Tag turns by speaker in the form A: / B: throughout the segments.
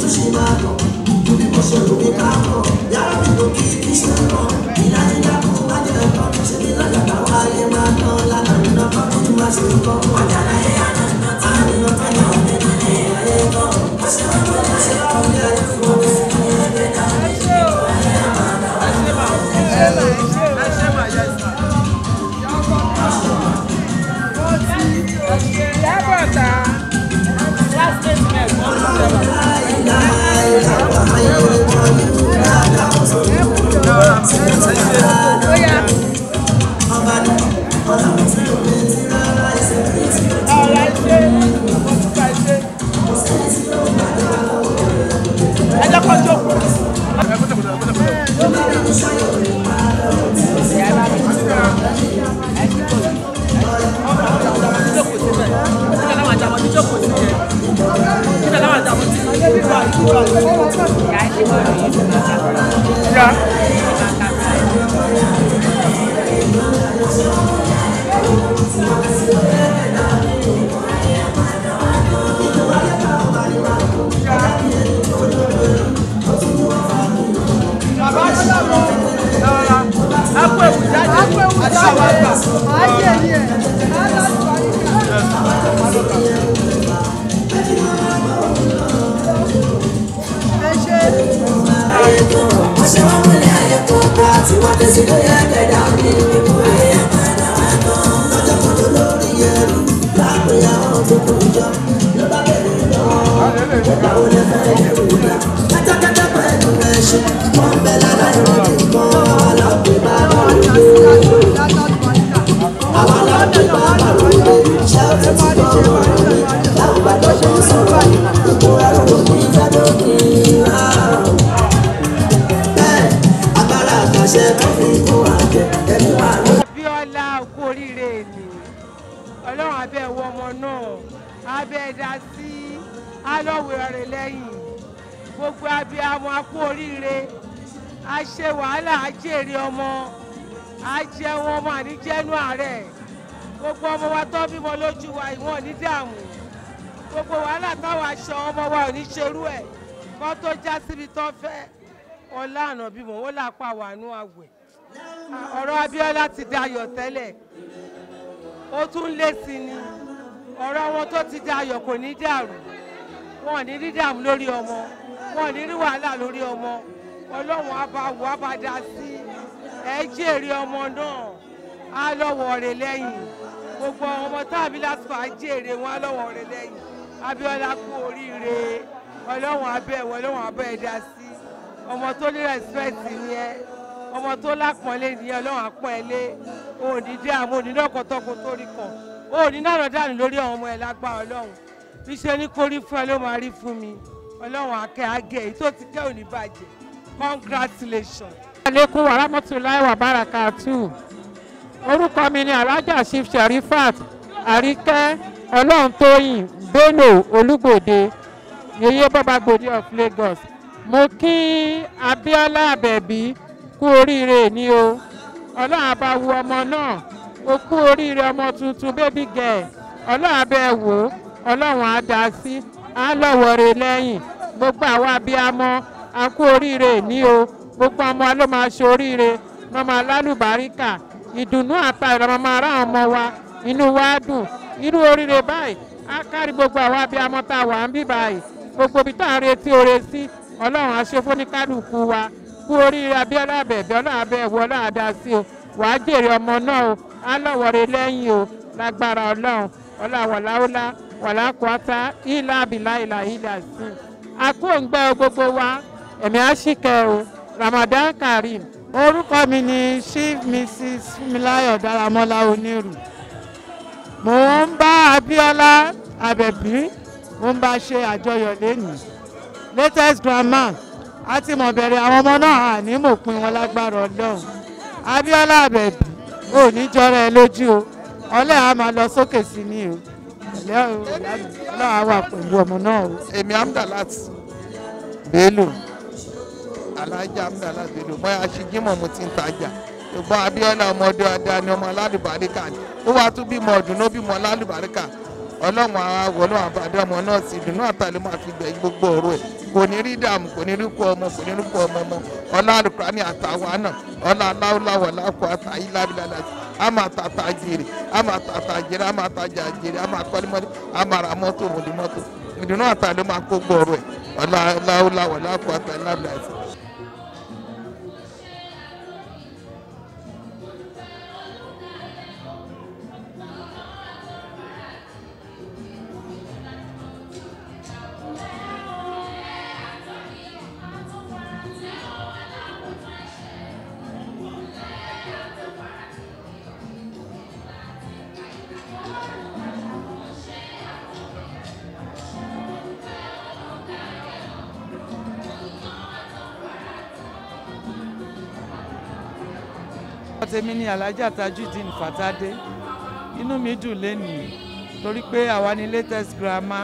A: ọ̀rọ̀ Abíọ́lá ti dayọ̀ tẹ́lẹ̀ ó tún lé sí ni ọ̀rọ̀ wọn tó ti dayọ̀ kò ní dàrú wọn ò ní rí dààmú lórí ọmọ wọn ò ní rí wàhálà lórí ọmọ Ọlọ́run abawò abada sí ẹ jèrè ọmọ náà á lọ́wọ́ rẹ̀ lẹ́yìn gbogbo ọmọ tàbí lásìkò á jèrè wọn á lọ́wọ́ rẹ̀ lẹ́yìn Abíọ́lá kú oríire Ọlọ́run abẹ́wọ̀ Ọlọ́run abẹ́ ẹ̀dá sí ọmọ tó ní respect ni ẹ ọmọ tó lápọ̀nlé ni Ọlọ́run àpọ̀n ẹ lé òní dé àmọ́ òní lọ́kọ̀tọ́kọ̀ tó rí kan òní náà dànù lórí ọmọ ẹ lágbára Ọlọ́run níṣẹ́ ní kórí fún ẹ ló máa rí fún mi Ọlọ́run akẹ́ àgẹ́ èyí tó ti kẹ́ òní bàjẹ́ congratulations.
B: aleykum wa rahmatulahi wa barakatu orúkọ mi ni Alhaja Chief Sherifat Àríkẹ́ Ọlọ́runtóyìn Bello Olúgbòde yeye Bọ́bágbòde of Lagos. Mo kí Abíọ́lá Àbẹ̀bí kú oríire ni o Ọlọ́run á bá wo ọmọ náà ó kú oríire ọmọ tuntun baby girl Ọlọ́run á bẹ̀ wò Ọlọ́run á dá sí á lọ́wọ́ rẹ̀ lẹ́yìn gbogbo àwa abiyamọ á kú oríire ni o gbogbo ọmọ ló máa ṣe oríire ló máa lálùbáríkà ìdùnnú àtayọ̀ ló máa rá ọmọ wa inú wa dùn irú oríire báyìí á kárí gbogbo àwa abiyamọ tá a wà ń bí báyìí gbogbo ibi tá a retí oore sí Ọlọ́run á ṣe fóníkálùkù wa kú oríire Abíọ́lá Àbẹ̀bí Ọlọ́run á bẹ̀ wò Ọlọ́run á dá sí o wàá jèrè ọmọ náà o á lọ́wọ́ rẹ̀ lẹ́yìn o lágbára Ọlọ́run ọ̀làwọ̀láwọ́lá wàlákùátá ìlà àbìlà ìlà ìlà sí àkóǹgbẹ gbogbo wa ẹ̀mí àṣìkẹ́ o Ramadan Kareem. Orúkọ mi ni Chief Mrs. Fúnmiláyọ̀ Dáramọ́lá Onírù. Mo ń bá Abíọ́lá Àbẹ̀bí mo ń bá ṣe àjọyọ̀ lẹ́nìí latest drama a ti mọ̀ bẹ̀rẹ̀ àwọn ọmọ náà àní mò pin wọn lágbára Ọlọ́run. Abíọ́lá Àbẹ̀bí ò ní jọra ẹ lójú o ọlẹ́ a máa lọ sókè sí ni o ọlọ́run á wà pẹ̀lú ọmọ náà o.
C: Èmi Amdalat Bello Alhaja Amdalat Bello bóyá aṣíjímọ̀ mo ti ń tajà ṣùgbọ́n Abíọ́lá ọmọdé ọdá ni ọmọ alálùbáríkà ni ó wá tún bímọ ọdún ló bímọ alálùbáríkà ọlọ́run àwọ̀ ọlọ́run àbádé ọmọ náà sí ìdùnnú àtàlẹ́ máa fi gbẹ̀yìn gbogbo ọ̀rọ̀ ẹ̀ kò ní rí dààmú kò ní rí kú ọmọ kò ní rí kú ọmọ ọmọ ọlá àlùkùránì àtàwọn náà ọlá aláwọ̀ láàkó àtàyí lábìlálà a máa tata jèrè a máa tata jèrè a máa tajà jèrè a máa kọ́lé a máa ra mọ́tò òmùdí mọ́tò ìdùnnú àtàlẹ́ máa kó gbọ́ ọ̀rọ̀ ẹ̀ ọlá aláwọ̀ láàkó àtàyí lábìlálà.
D: tèmi ni Alhaja Tajudeen Fatade. Inú mi dùn lénìí torí pé àwa ni latest grandma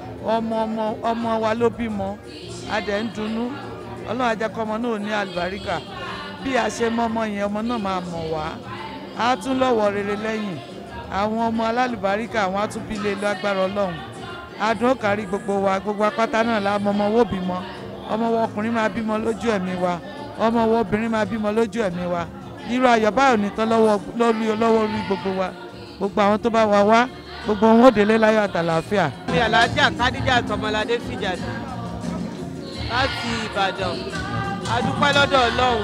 D: ọmọ wa ló bímọ a dẹ̀ ń dunnú Ọlọ́run á jẹ́ kọ́mọ náà ní àlùbáríkà bí a ṣe mọ́mọ yẹn ọmọ náà máa mọ̀ wá á tún lọ́wọ́ rere lẹ́yìn àwọn ọmọ alálùbáríkà àwọn á tún bí lé lágbára Ọlọ́run adùn ó kárí gbogbo wa gbogbo apáta náà la ọmọ wo bímọ ọmọ wo ọkùnrin máa bímọ lójú ẹ̀mí wa ọmọ wo obìnrin máa bímọ lójú ẹ̀mí wa irú ayọ̀ báyọ̀ nìkan lọ́wọ́ rí gbogbo wa gbogbo àwọn tó bá wà wá gbogbo wọn ó délé láyọ̀ àtàlàáfíà.
A: mi Alhaja Khadija Tọmọládé Fìjàdé láti Ìbàdàn a dúpẹ́ lọ́dọ̀ Ọlọ́run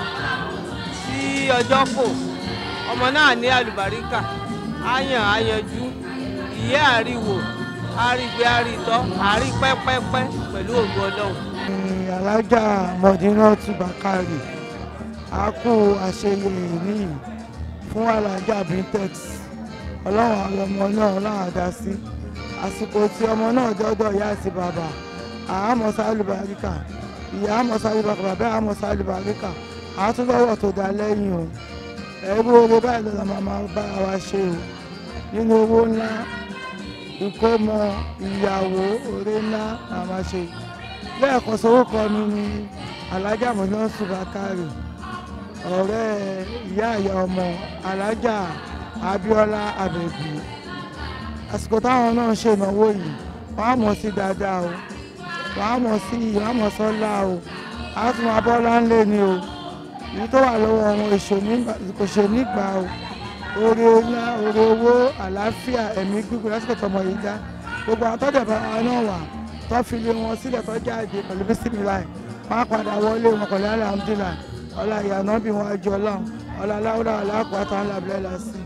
A: tí ọjọ́ kò ọmọ náà ní àlùbáríkà àyànjú ìyẹ́ àríwò àrígbé àrítọ́ àrí pẹ́pẹ́pẹ́ pẹ̀lú ògo Ọlọ́run.
E: Alhaja Modinat Bakari a kú àṣeyẹ ní fún Alhaja Bintex Ọlọ́run àwọn ọmọ náà Ọlọ́run àdá sí àsìkò tí ọmọ náà dọ́dọ̀ ìyá àti bàbá àhámọ́ sálùbáríkà ìyá àmọ́ sálùbáríkà bàbá àmọ́ sálùbáríkà àtúbọ̀wọ̀ tó dá lẹ́yìn o ẹ̀rú owó báyìí lọ́la máa bá wa ṣe o nínú owó ńlá ìkómọ ìyàwó oore ńlá la máa ṣe lẹ́ẹ̀kan sórúkọ mi ní Alhaja Modinat Bakari ọ̀rẹ́ ìyá ìyá ọmọ Alhaja Abíọ́lá Àbẹ̀bí àsìkò táwọn náà ṣe ìnáwó yìí wọ́n á mọ̀ sí dáadáa o wọ́n á mọ̀ sí wọ́n á mọ̀ sọ́lá o á tún máa bọ́lá ńlẹ̀ ni o èyí tó wà lọ́wọ́ wọn kò ṣe nígbà o oore ńlá oore owó àlàáfíà ẹ̀mí gbígbó lásìkò tọmọ yìí dá gbogbo àwọn tọ́jà bá wa náà wà tó fi lé wọn sílẹ̀ tó jáde pẹ̀lú bísímìláì wọ́n á padà wọlé wọn pẹ̀lú alhamdulillah ọlá ìyànà bí wọn àjọ Ọlọ́run ọlá aláwòrán aláàpáta ńlá bílẹ̀ lásì.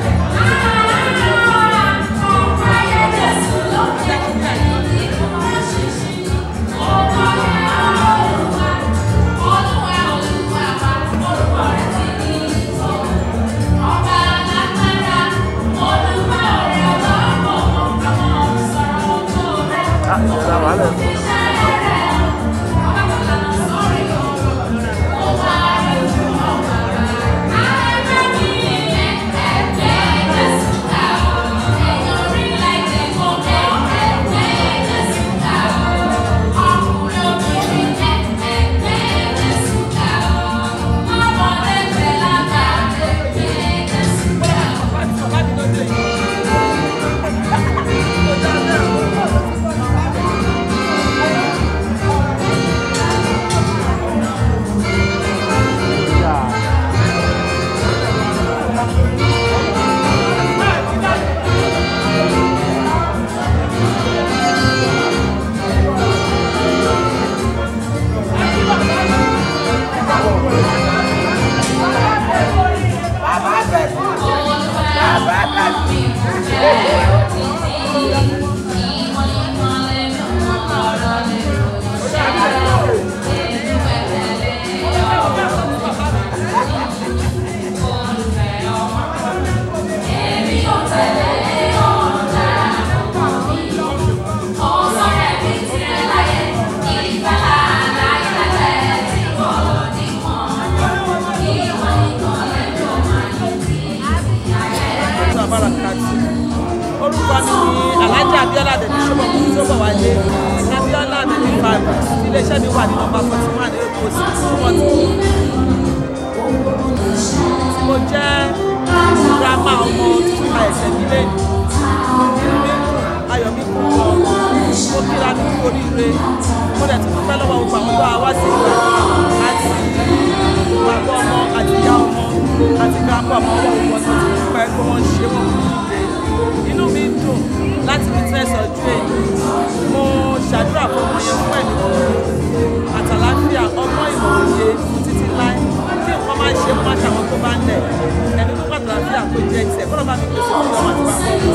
F: orúkọ mi ni Alhaja Abíọ́lá Àbẹ̀bí Ṣóbọ̀wálé Abíọ́lá Àbẹ̀bí Fàgbà iléeṣẹ́ mi wà ní nọ́mbà 41 ní Èkó sí tí mo jẹ́ girama ọmọ tuntun ẹ̀sẹ̀ nílé ayọ̀ mi kún wọn mo kíra mi kú oríire mo dẹ̀ tún dúpẹ́ lọ́wọ́ gbogbo àwọn tó wá sí ìgbà àti bàbá ọmọ àti ìyá ọmọ àti grandpa ọmọ ọwọ́ òun ọ̀sán tó dúpẹ́ pé wọ́n ṣe wọ́n kú ìdè inú mi dùn láti fi tẹ́sí ọjọ́ èyí mo ṣàdúrà fún ọmọ yẹn fún ẹ̀mí àtàláfíà ọgbọ́n ìmọ̀ òye títí láì tí nǹkan máa ń ṣe máa ṣàwọn tó bá ń lẹ̀ ẹni tó pàtàkì àpò jẹ́ tiẹ̀ kọ́lọ́ bá mi pèsè fún ọmọ àti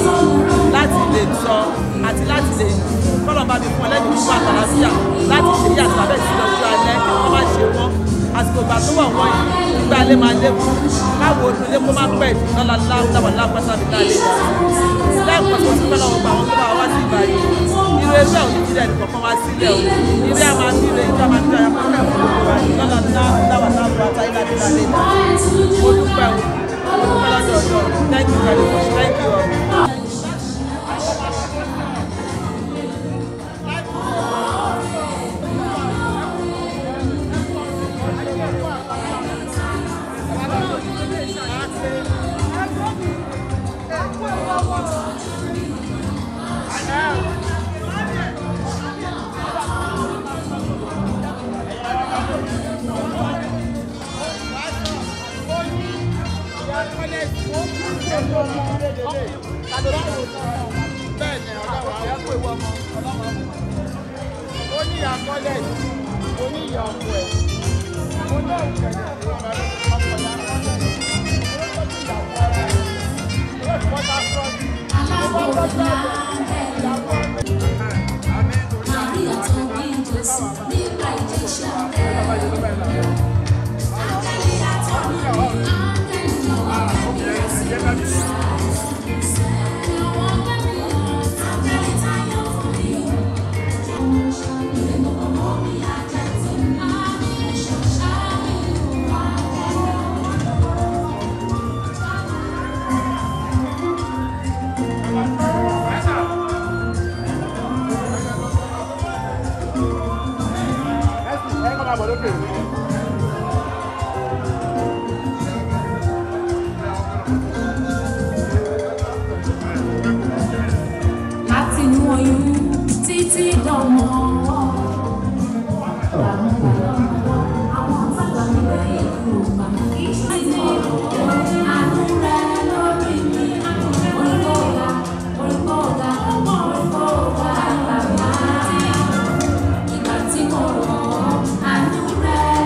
F: bàbá láti lè sọ àti láti lè kọ́lọ́ bá mi fún ẹlẹ́ni fún àtàláfíà láti ṣe yí àtàlábẹ́ sí lọ́jọ́ alẹ́ kí wọ́n má ṣe wọ́n àsìkò ìgbà tó wà wọ́n yìí nígbà alẹ́ máa lékún káwo onílé kó má pẹ́ lọ́la láwùláwà lápẹ́sà mi láàlẹ́ lẹ́ẹ̀kan tó ti pẹ́ lọ́wọ́ gba àwọn tó bá wá sí ìgbà yìí irú ẹgbẹ́ òní jílẹ̀ nìkan wá sílẹ̀ o ilé a máa bí ilé ìjọ máa bí ọyà pẹ́pẹ́ fún gbogbo wa lọ́la láwà láwà àtàyè láti láàlẹ́ mo dúpẹ́ o mo dúpẹ́ lọ́dọ̀ ọ̀dọ̀ thank you very much thank you all.
G: Àánú rẹ̀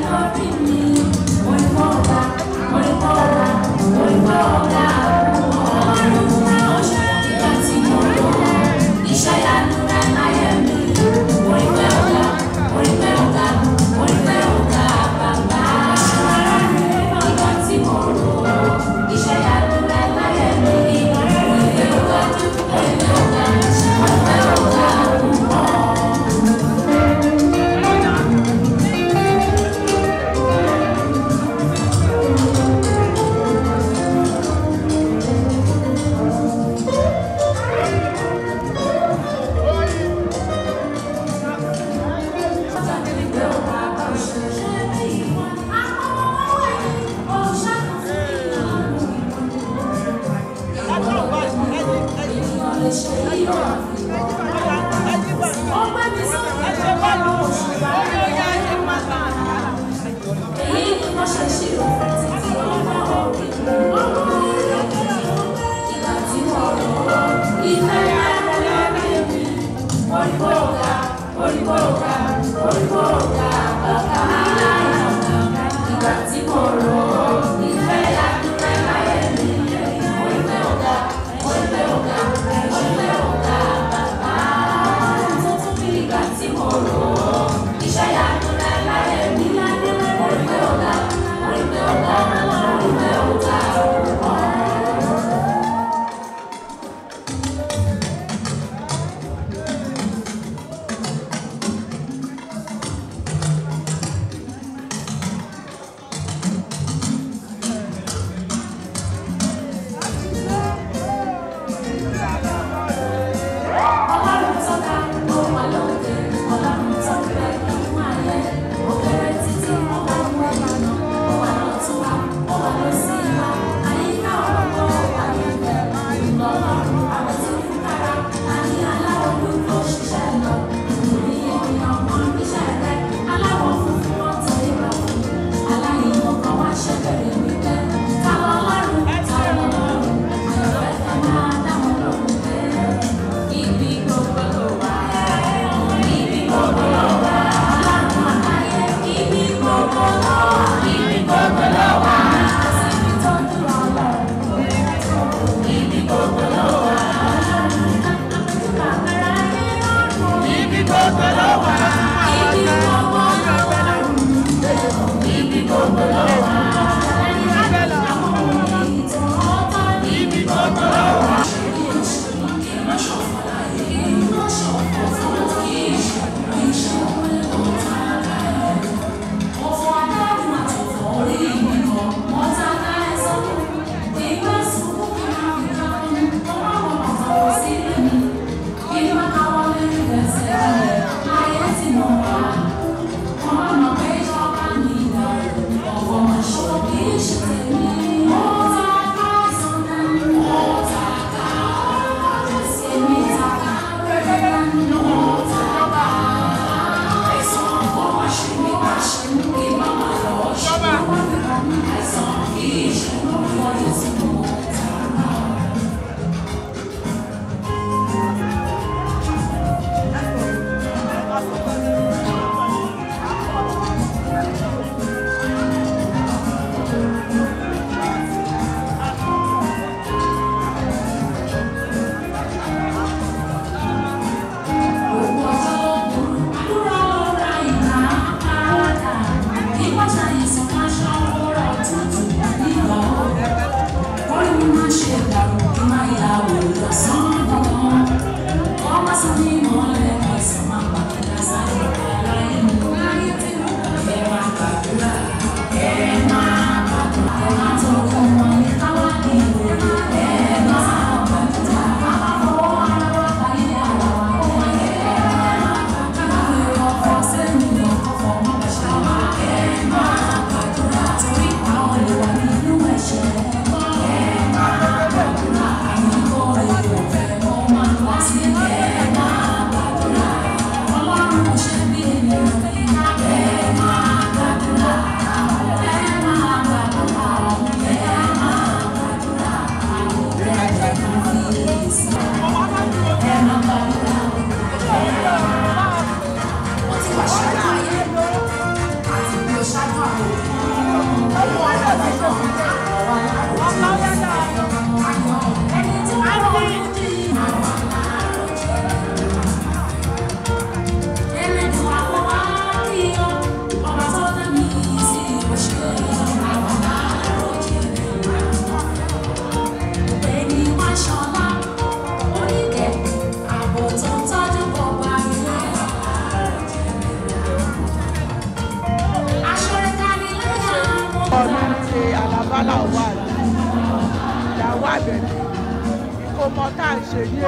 D: mi ṣe àlàbálà wà ìyàwó àbẹ̀bí ìkómọ tá à ń ṣe ní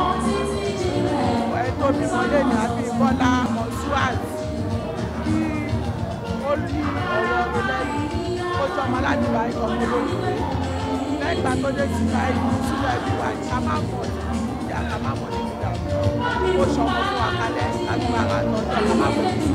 D: èyí tó bímọ lẹ́nu àbí Bọ́lá Mọ̀ṣúàt kí ó ní ọ̀rọ̀ ọ̀rọ̀ lẹ́yìn ó jọ ọmọ aládùúgbò àìsàn olóyè lẹ́gbàá tó dé sí báyìí sílẹ̀ bí wà ní ká máa mọ̀ ní ìyá ká máa mọ̀ ní ìyá ó sọ ọmọ fún wa kálẹ̀ lágbára àtọ́jọ́ ká máa mọ̀ ní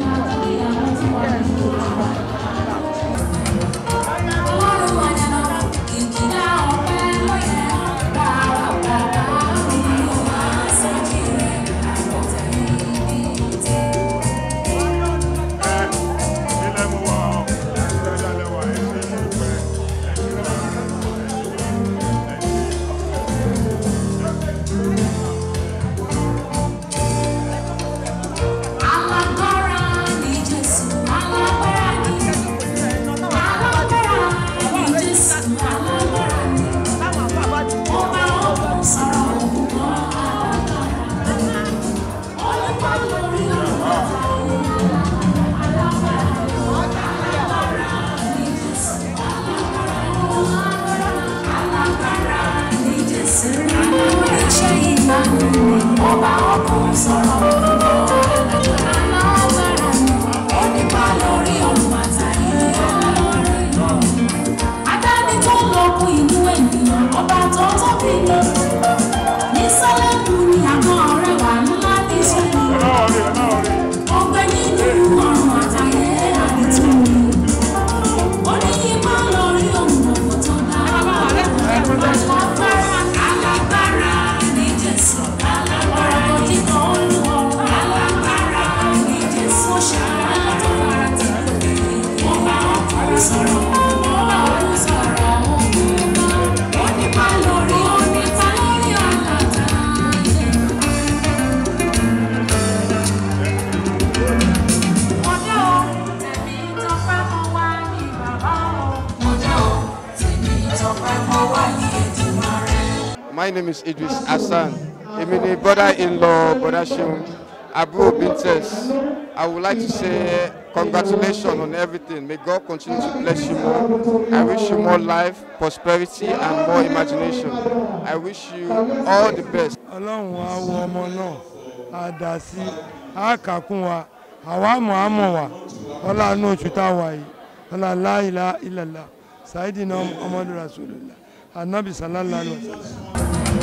G: My name is Idris Hassan. I'm a brother-in-law, Brother Shun, Abu Bintes. I would like to say congratulations on everything. May God continue to bless you more. I wish you more life, prosperity, and more imagination. I wish you all the best.
E: Ọlọ́run wa wo ọmọ náà, a dà sí, a kàkún wa, àwa mọ̀ á mọ̀ wá, ọlá inú oṣù tá a wà yìí, ọlá la ilaha illallah, Sayyidina Muhammadu Rasulullah, Ànábì sallallahu alaihi wasallam.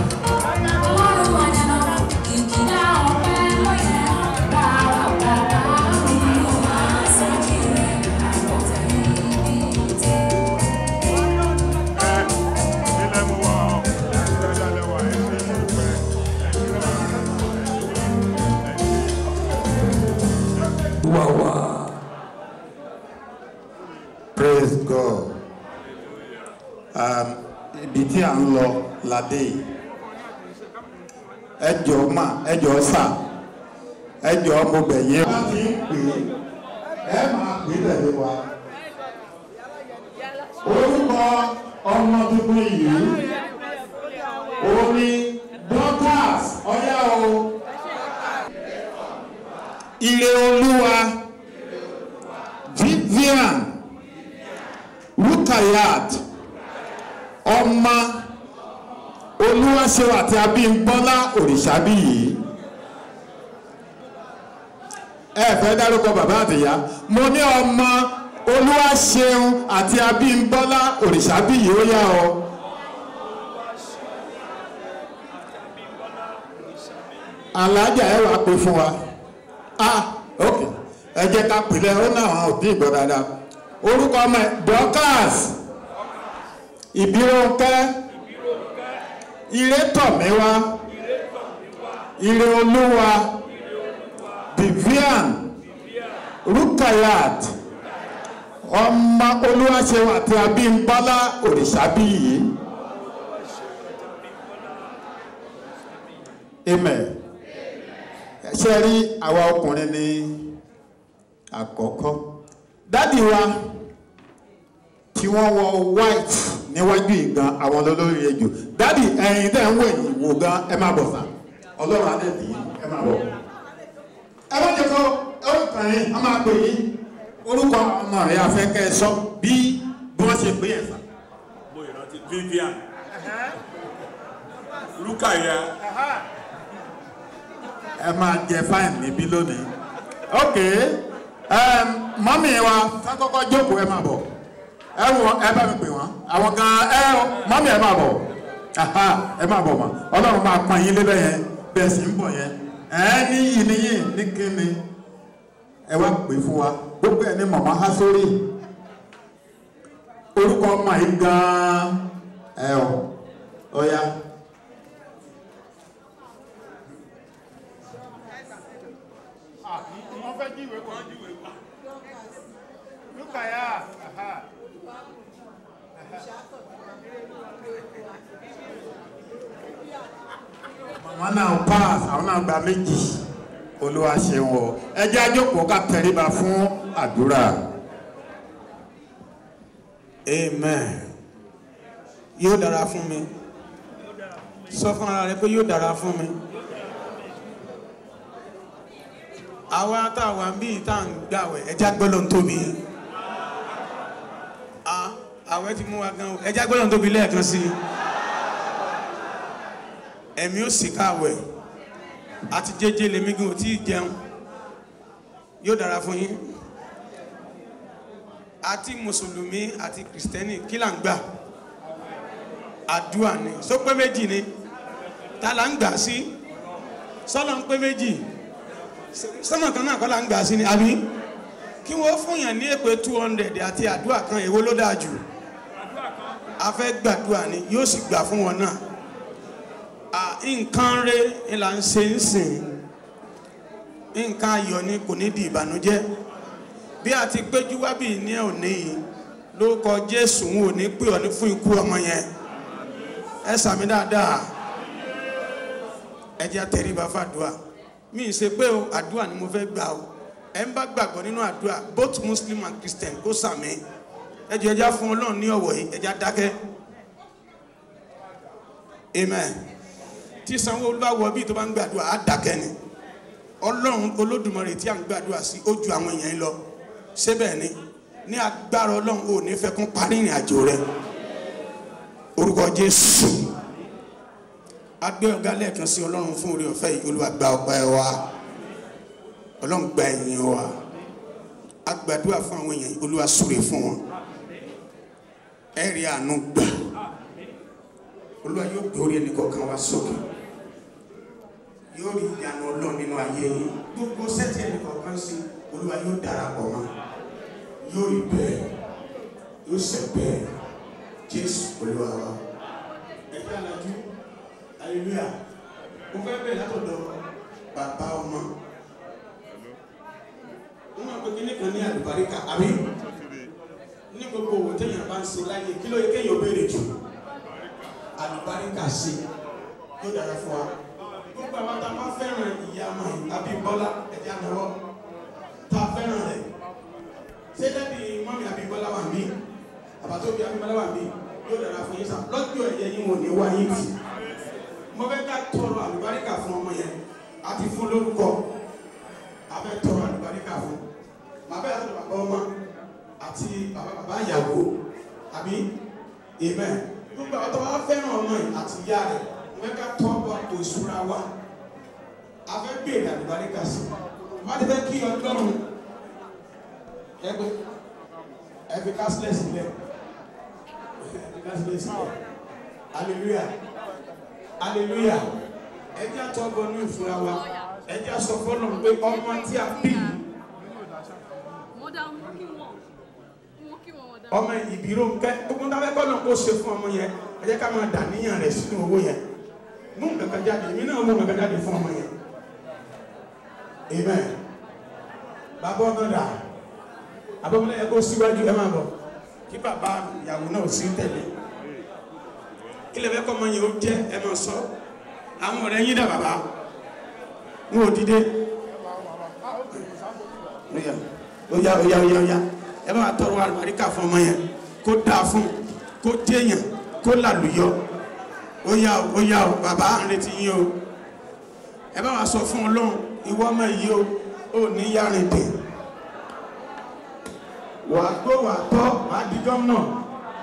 H: Praise God. Ibi tí à ń lọ ládé yìí. Ẹ jọ̀ọ́ mà, ẹ jọ̀ọ́ sà, ẹ jọ̀ọ́ mo bẹ̀ yín. Wọ́n ti ń pè é, ẹ máa pè é tẹ̀lé wa. Orúkọ ọmọ tuntun yìí, ó ní Dorcas ọ̀yá o. Ire Olúwa, Vivian, Rukayat, ọmọ Olúwaṣeun àti Abímbọ́lá Òrìṣàbíyì. Ẹ fẹ́ dárúkọ bàbá àtìyá. Mo ní ọmọ Olúwaṣeun àti Abímbọ́lá Òrìṣàbíyì ó yá ọ. Alájà ẹ wá pè fún wa. Ok, ẹ jẹ́ ká pèlè ó náà àwọn òbí ìgbọ́ dáadáa. Orúkọ ọmọ ẹ̀ Dorcas, Ìbírónkẹ́, Irétọ̀míwá, Ire Olúwa, Vivian, Rukayat, ọmọ Olúwaṣeun àti Abímbọ́lá Òrìṣàbíyì. Amen. Ṣé rí àwa ọkùnrin ní àkọ́kọ́? Dádì wa tí wọ́n wọ white níwájú ìgan àwọn olórí ejò. Dádì ẹ̀yin tẹ́ ń wò yìí wò gan ẹ máa bọ̀ sá. Ọlọ́run adé tì í ẹ máa bọ̀. Ẹ bá jẹ́ kó ọkùnrin a máa pè yín. Orúkọ ọmọ rẹ̀ afẹ́kẹ́ sọ bí ṣe pé yẹn sà.
I: mo ìrántí Vivian Rukaya.
H: Ẹ máa jẹ fáìn níbí lónìí. Ok, mọ́mí wa sákọ́kọ́ jókòó ẹ máa bọ̀. Ẹ wọ ẹ bá mi pè wọ́n. Àwọn gan mọ́mí ẹ máa bọ̀. Ẹ máa bọ̀ mọ́. Ọlọ́run máa pọn yín lébẹ̀ yẹn bẹ́ẹ̀ sì ń bọ̀ yẹn. Ní yìnyín ní kíni. Ẹ wá pè fún wa. Gbogbo ẹ̀ ní mọ̀mọ́ há sórí. Orúkọ ọmọ yìí gan-an ọ̀ya. Màmá náà pass àwọn náà gba méjì. Olúwa ṣeun o. Ẹ jẹ́ àjókòó ká tẹríba fún àdúrà.
J: Amen. Yóò dára fún mi. Sọ fún ara rẹ pé yóò dára fún mi. Àwa táwa ń bí ìta ń gbàwẹ̀ ẹja gbọ́dọ̀ ń tóbi. Àwẹ̀ ti mú wa gan o. Ẹja gbọ́dọ̀ ń tóbi lẹ́ẹ̀kan sí i. Ẹ̀mí ò sì káwẹ̀. Àti jẹ́jẹ́ lèmi gan ò tí ì jẹun. Yóò dára fún yín. Àti mùsùlùmí àti kìrìsìtẹ́nì kí là ń gbà? Àdúà ni. Sọ pé méjì ni. Ta là ń gbà sí? Sọ́lọ́ ń pé méjì. Sọ́mọ̀ kan náà kọ́ là ń gbà sí ni. Àbí? Kí wọ́n fún yàn ní èpè 200 àti àdúà kan èwo ló dáa jù? A fẹ́ gbàdúà ni yóò sì gbà fún wọn náà. Nǹkan rẹ̀ là ń ṣe ń sìn. Nǹkan ayọ̀ ni kò ní di ìbànújẹ́. Bí a ti péjú wá bí ní òní yìí lórúkọ Jésù ń ò ní pè ọ́ ní fún ikú ọmọ yẹn. Ẹ sàmì dáadáa. Ẹ jẹ́ àtẹríba fàdúà. Mi ì ṣe pé o àdúà ni mo fẹ́ gbà o. Ẹ ń bá gbàgbọ́ nínú àdúà both Muslim and Christian kó sàmì. Ẹ jẹ́ ẹja fún Ọlọ́run ní ọ̀wọ̀ yìí ẹja dákẹ́. Amen. Tí Sanwó-Olú bá wọ bí tó bá ń gbàdúà á dákẹ́ ni. Ọlọ́run Olódùmarè tí a ń gbàdúà sí ó ju àwọn èèyàn lọ. Síbẹ̀ ni ní agbára Ọlọ́run ò ní fẹ́ kún parí ìrìn àjò rẹ. Orúkọ Jésù. A gbé ọ̀gá lẹ́ẹ̀kan sí Ọlọ́run fún oore ọ̀fẹ́ yìí. Olúwa gba ọpẹ́ wa. Ọlọ́run gba ẹ̀yìn wa. A gbàdúrà fún àwọn èèyàn. Olúwa súre fún wọn. Ẹ rí àánú gbà. Olúwa yóò gbé orí ẹnì kọ̀ọ̀kan wa sókè. Yóò rí ìyanu Ọlọ́run nínú ayé yìí. Gbogbo sẹ́tì ẹnì kọ̀ọ̀kan sí Olúwa yóò darapọ̀ mọ́. Yóò rí bẹ́ẹ̀. Yóò ṣe bẹ́ẹ̀. Jésù Olúwa wa. Ẹ jẹ́ alájú. Hallelujah. Mo fẹ́ bẹ̀rẹ̀ látọ̀dọ̀ bàbá ọmọ. Wọ́n máa pe kíní kan ní àlùbáríkà. Àbí? Ní gbogbo òwò téèyàn bá ń ṣe láyé kí ló yẹ kéèyàn béèrè jù? Àlùbáríkà sí. Yóò dára fún wa. Gbogbo àwọn tá a máa fẹ́ràn ìyá ọmọ yìí Abímbọ́lá ẹ̀jẹ̀ ànáwọ́ tá a fẹ́ràn rẹ̀. Ṣé dábì mọ́mí Abímbọ́lá wà mí? Àbátóbi Abímbọ́lá wà mí? Yóò dára fún yín sá. Lọ́jọ́ ẹ̀yẹ yín wò ní wáyé tì. Mo fẹ́ ká tọrọ àlùbáríkà fún ọmọ yẹn. A ti fún lórúkọ. A fẹ́ tọrọ àlùbáríkà fún. Màá bẹ́ẹ̀ àtọ̀rọ̀ bàbá ọmọ àti bàbá ìyàwó. Àbí? Amen. Gbogbo àwọn tó wá fẹ́ràn ọmọ yìí àti ìyá rẹ̀. Mo fẹ́ ká tọ́ bọ̀ àpò ìṣúra wa. A fẹ́ béèrè àlùbáríkà sí. Má ti fẹ́ kí Ọlọ́run ẹgbẹ́ ẹ fi kásílẹ̀ sílẹ̀. Ẹ fi kásílẹ̀ sílẹ̀. Hallelujah. Hallelujah. Ẹ jẹ́ àtọ́ bọ̀ ní ìṣúra wa. Ẹ jẹ́ àsọ fọ́lọ́run pé ọmọ tí a bí ọmọ ìbírò nkẹ́ gbogbo ń dábẹ́ kọ́nà kó ṣe fún ọmọ yẹn ẹ jẹ́ ká máa dà níyàn rẹ̀ sínú owó yẹn mú nǹkan jáde èmi náà mú nǹkan jáde fún ọmọ yẹn. Amen. Bàbá ọmọ dà abọ́mọdé yẹ kó síwájú ẹ máa bọ̀ kí bàbá ìyàwó náà sí tẹ̀lé kí lè fẹ́ kọ́ ọmọ yẹn ó jẹ́ ẹ máa sọ àwọn ọ̀rẹ́ yín dà bàbá wọn ò dìde ó yá ẹ máa tọrọ àlùbáríkà fún ọmọ yẹn kó dáa fún kó téèyàn kó làlùyọ ó yá o bàbá à ń retí yín o ẹ bá wa sọ fún Ọlọ́run ìwọ ọmọ yìí o ò ní yárin dè wà á gbó wà á tọ́ wà á di gómìnà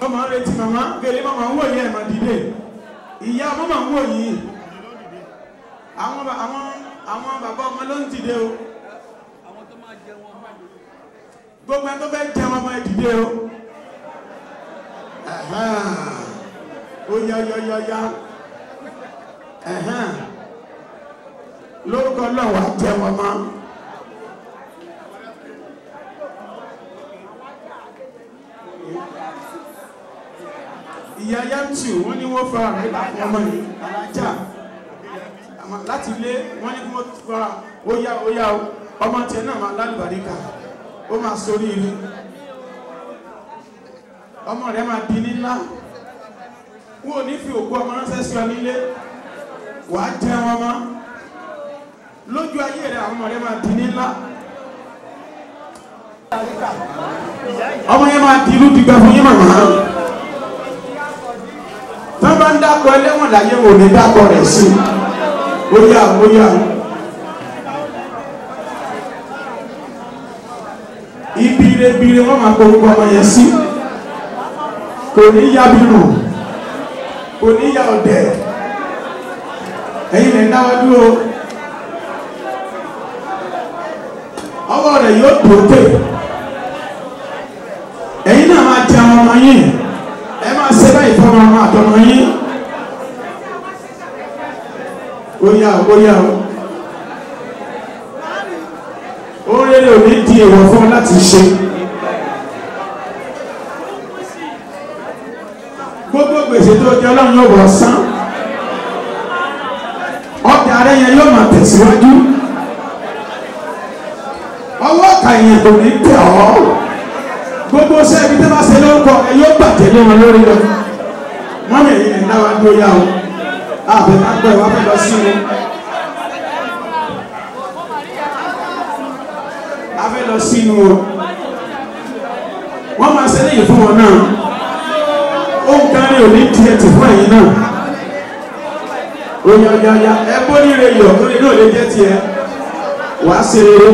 J: máa ń retí màmá gèlè màmá ń wò yí ẹ̀ mà dìde ìyá ọmọ mà ń wò yí àwọn bàbá ọmọ ló ń dìde o gbogbo ẹ tó fẹ́ jẹun ọmọ ẹ dìde o ó yá lórúkọ náà wà jẹun ọmọ. ìyá yamtu wọ́n ní wọ́n fara rẹ̀ láti ọmọ yìí alájà láti ilé wọ́n ní kí wọ́n fara ó yá ọmọ tiẹ̀ náà máa lálùbáríkà ó máa sórí ire ọmọ rẹ̀ máa di nílá wọ́n ò ní fi òkú ọmọ ránṣẹ́ sí ọ nílé wàá jẹun ọmọ lójú ayé rẹ̀ àwọn ọmọ rẹ̀ máa di nílá ọmọ yẹn máa di irú dìgbà fún yín màmá tán bá ń dákọ̀ ẹlẹ́wọ̀n láyé wò ní dákọ̀ rẹ̀ sí ó yá ibire wọ́n máa korúkọ ọmọ yẹn sí kò ní yá bínú kò ní yá ọ̀dẹ̀ ẹ̀yin lè dáwọ́ dúró ọwọ́ rẹ̀ yóò dòkè ẹ̀yin náà máa jẹ àwọn ọmọ yín ẹ máa ṣe báyìí fún ọmọ àtọmọ yín ó yá ó rere ò ní di èèwọ̀ fún ọ láti ṣe gbogbo gbèsè tó jẹ ọlọ́run yóò wọ̀ san ọjà rẹ yẹn yóò máa tẹ̀síwájú ọwọ́ ọ̀kà yẹn kò ní tẹ̀ ọ́ gbogbo sẹ́ẹ̀bí tẹ́ bá ṣe lórúkọ ẹ yóò bàjẹ́ lé wọn lórí lọ wọ́n mi èyí ní dáwà tó yá o àbẹ̀ kápẹ́ wà fẹ́ lọ sí o a fẹ́ lọ sínú o wọ́n máa ṣe léyìn fún wọn náà ó ń kárí òní tiẹ̀ tì fún ẹ̀yin náà oyayaya ẹ bó ní ire yọ lórí náà lè jẹ́ tiẹ̀ wàá ṣe rere.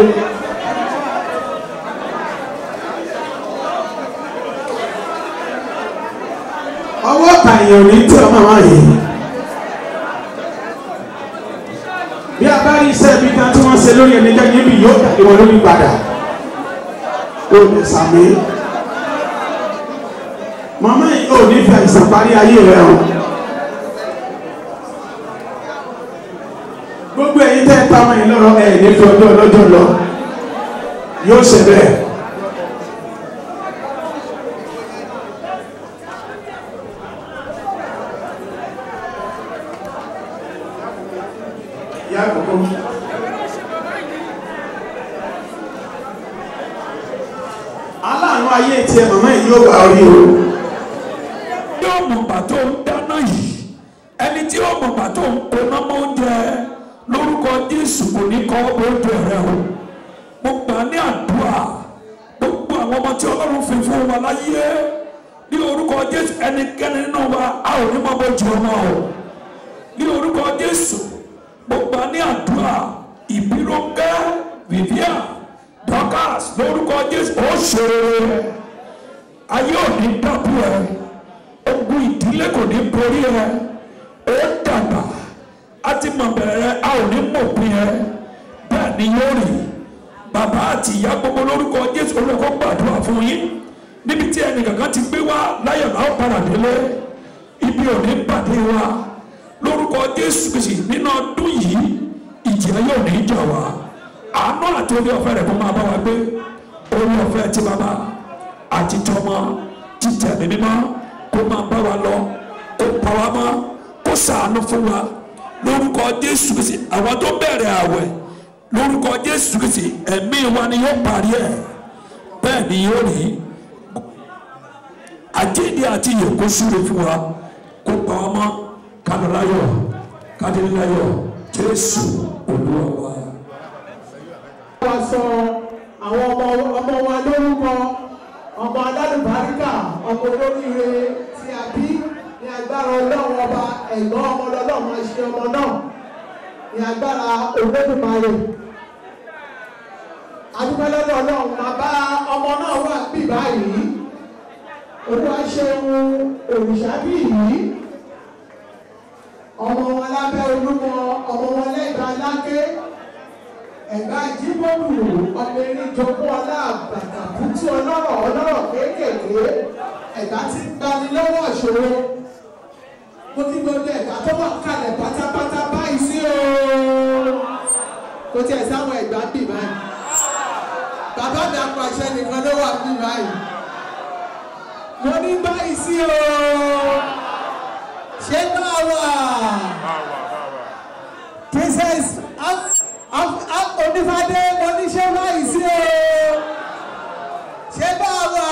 J: ọwọ́ kàyàn ní tí ọmọ wa yìí bí a bá rí iṣẹ́ ibi kan tí wọ́n ṣe lórí ẹni jẹ́ níbi yóò tàbí wọn lórí padà ó lè sàmì màmá yìí ò ní fi àìsàn parí ayé rẹ o gbogbo ẹ̀yin tẹ́ ẹ ta ọmọ yìí lọ́rọ̀ ẹ̀ ní fi ọjọ́ ọlọ́jọ́ lọ yóò ṣe bẹ́ẹ̀. aláàánú ayé tiẹ̀ màmá yìí yóò wá orí o.
K: yóò mọ̀ bàtó ń dáná yìí ẹni tí yóò mọ̀ bàtó ń koná mọ́ oúnjẹ lórúkọ Jésù kò ní kọ́ oúnjẹ rẹ o. mo gbà ní àdúrà gbogbo àwọn ọmọ tí Ọlọ́run fi fún wa láyé ní orúkọ Jésù ẹnikẹ́ni nínú wa a ò ní mọ́ bó jù ọmọ o ní orúkọ Jésù. mo gbà ní àdúrà ìbíròǹkẹ́ Vivian Dorcas lórúkọ Jésù ó ṣòro ayé ò ní dábò ẹ ogun ìdílé kò ní borí ẹ ó dàgbà á ti mọ̀ bẹ̀rẹ̀ a ò ní mọ̀ pín ẹ bẹ́ẹ̀ ni yóò rí bàbá àti ìyá gbogbo lórúkọ Jésù olùkọ́ gbàdúrà fún yín níbi tí ẹnì kankan ti gbé wá láyọ̀ náà padà délé ibi ò ní pàdé wa lórúkọ Jésù Kristi nínú ọdún yìí ìjìyà yóò ní jà wá àánú àti orí ọ̀fẹ́ rẹ̀ kó máa bá wa gbé orí ọ̀fẹ́ tí bàbá àti tọmọ títẹ̀ ní mímọ́ kó máa bá wa lọ kó pa wá mọ́ kó ṣàánú fún wa lórúkọ Jésù Kristi àwọn tó bẹ̀rẹ̀ àwẹ̀ lórúkọ Jésù Kristi ẹ̀mí wa ni yóò parí ẹ̀ bẹ́ẹ̀ ni yóò rí àjíǹde àti ìyè kó súre fún wa kó pa wá mọ́ kádàláyọ̀ kádìláyọ̀ Jésù Olúwa wa.
L: wá sọ àwọn ọmọ wa lórúkọ ọmọ alálùbáríkà ọmọ olóríire tí a bí ní agbára Ọlọ́run ọba ẹ̀gbọ́n ọmọ Ọlọ́run máa ṣe ọmọ náà ní agbára Olódùmarè adúpẹ́ lọ́dọ̀ Ọlọ́run máa bá ọmọ náà wà bí báyìí olúwa ṣeun òrìṣàbíyì ọmọ wọn lábẹ́ olúmọ ọmọ wọn lẹ́gbàá láké ẹ̀gbá jíbọ̀bù ọmọ erin jogún ọlá àgbàdà bùtú ọlọ́rọ̀ kéékèèké ẹ̀gbá ti gbani lọ́wọ́ ìṣòro mo kí gbogbo ẹ̀gbá tó wà kalẹ̀ pátápátá báyìí sí o kò tiẹ̀ sáwọn ẹ̀gbá bì báyìí bàbá mi apàṣẹ nìkan ló wà bì báyìí mo ní báyìí sí o ṣé bá wà princess onífàdé mo ní ṣé báyìí sí o ṣé bá wà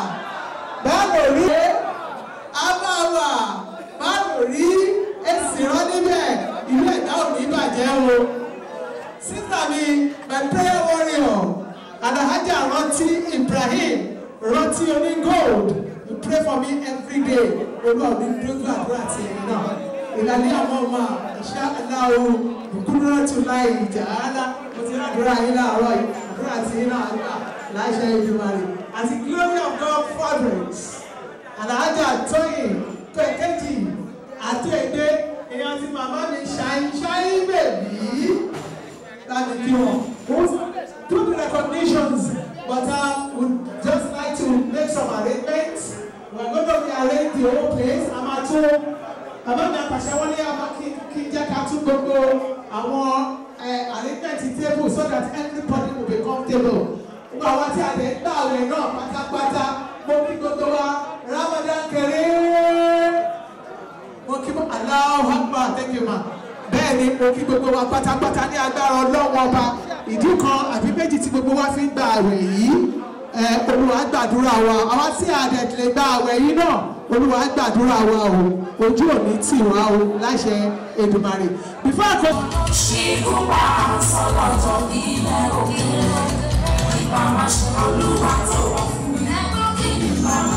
L: báwo rí a bá wà báwo rí èsì rán níbẹ̀ ìlú ẹ̀dá ò ní bàjẹ́ o sísà mi my prayer warrior Alhaja Rántí Ibrahim Rántí oní gold you pray for me every day olú ọdún dójú àdúrà ti ẹ̀yìn náà ìlànà àwọn ọmọ ìṣá aláwo ìkúrúrà tó láì ìjà ààlà mo ti rádúrà yín láàárọ̀ yìí àdúrà tí yín náà gbà láṣẹ Èdùmàrè àti glory of God fathers Alhaja Tóyìn tó èkejì àti èdè èèyàn ti màmá mi ṣáín bèbí láti kí wọn do the recognitions but would just like to make some arrangements we are going to rearrange the whole place amatu bàbá mi àpàṣẹ wọlé àmọ́ kí jẹ́ ká tún gbogbo àwọn arrangement table so that everybody will be comfortable gbogbo àwọn tí a lè gbà àwẹ̀ náà pátápátá mo kí gbogbo wa Ramadan Kareem mo kí Allahu Akbar thank you ma bẹ́ẹ̀ ni mo kí gbogbo wa pátápátá ní agbára Ọlọ́run ọba ìdí kan àbí méjì tí gbogbo wa fi ń gba àwẹ̀ yìí Olúwa gbàdúrà wa àwa tí a dẹ̀ lè gba àwẹ̀ yìí náà Olúwa gbàdúrà wa o ojú òní tì wá o láṣẹ Èdùmàrè. before I go. ṣíkú bá sọlọ́tọ̀ ilẹ̀ òkè ìgbà máa ṣe Olúwa tó wọ̀ fún mi ẹgbẹ́ kí ni bá wà.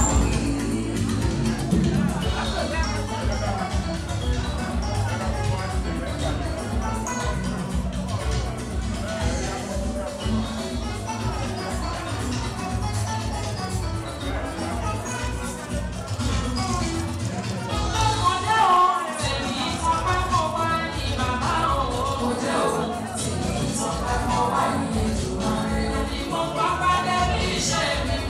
L: Shame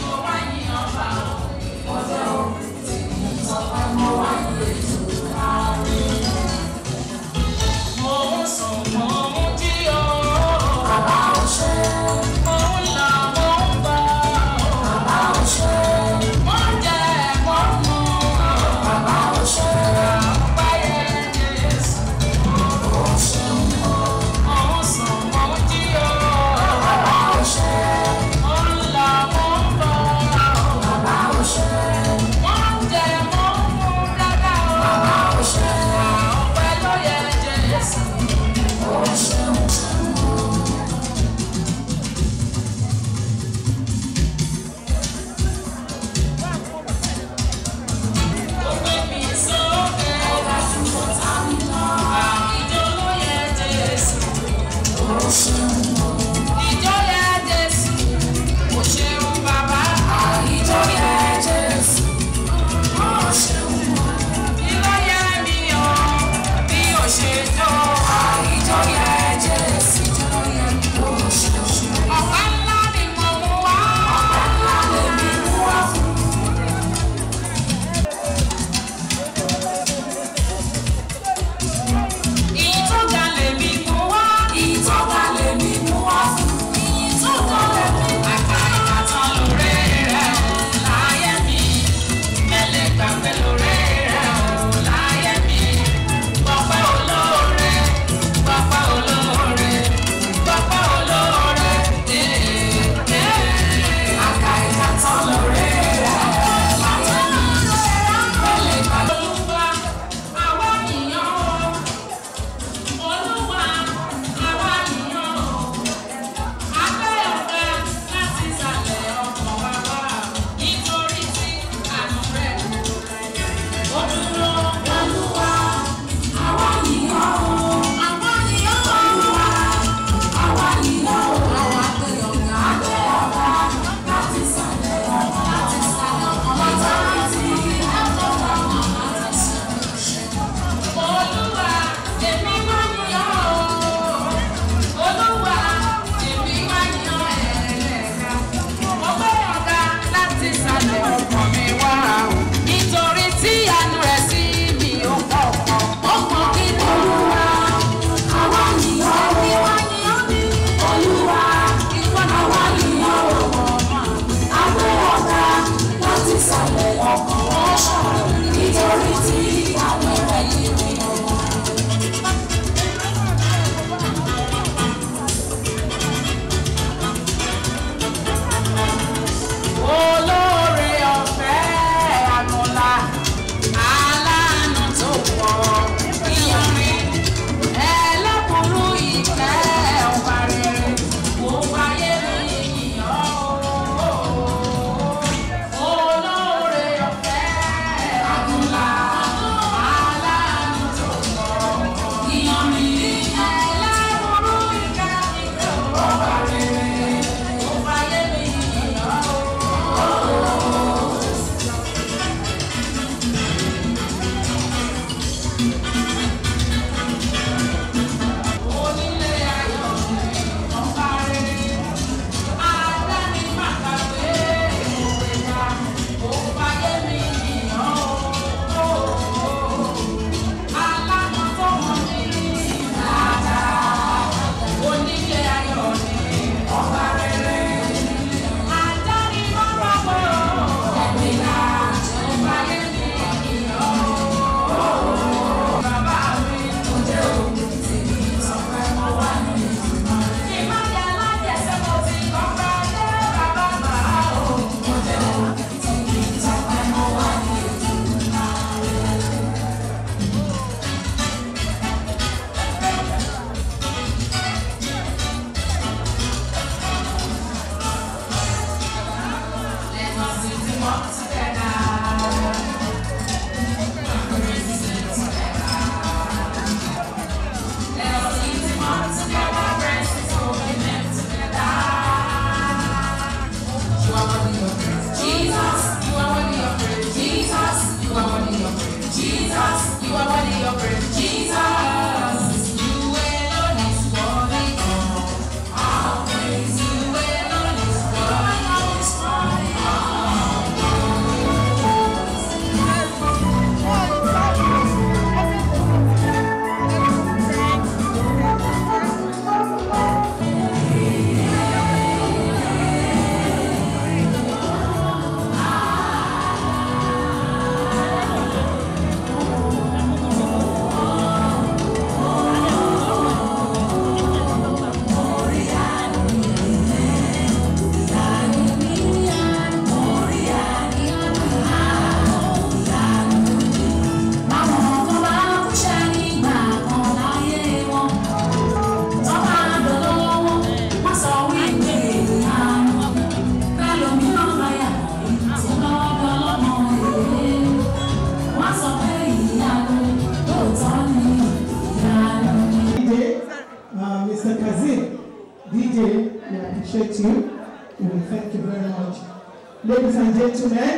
L: appreciate you. We thank you very much. Ladies and gentlemen,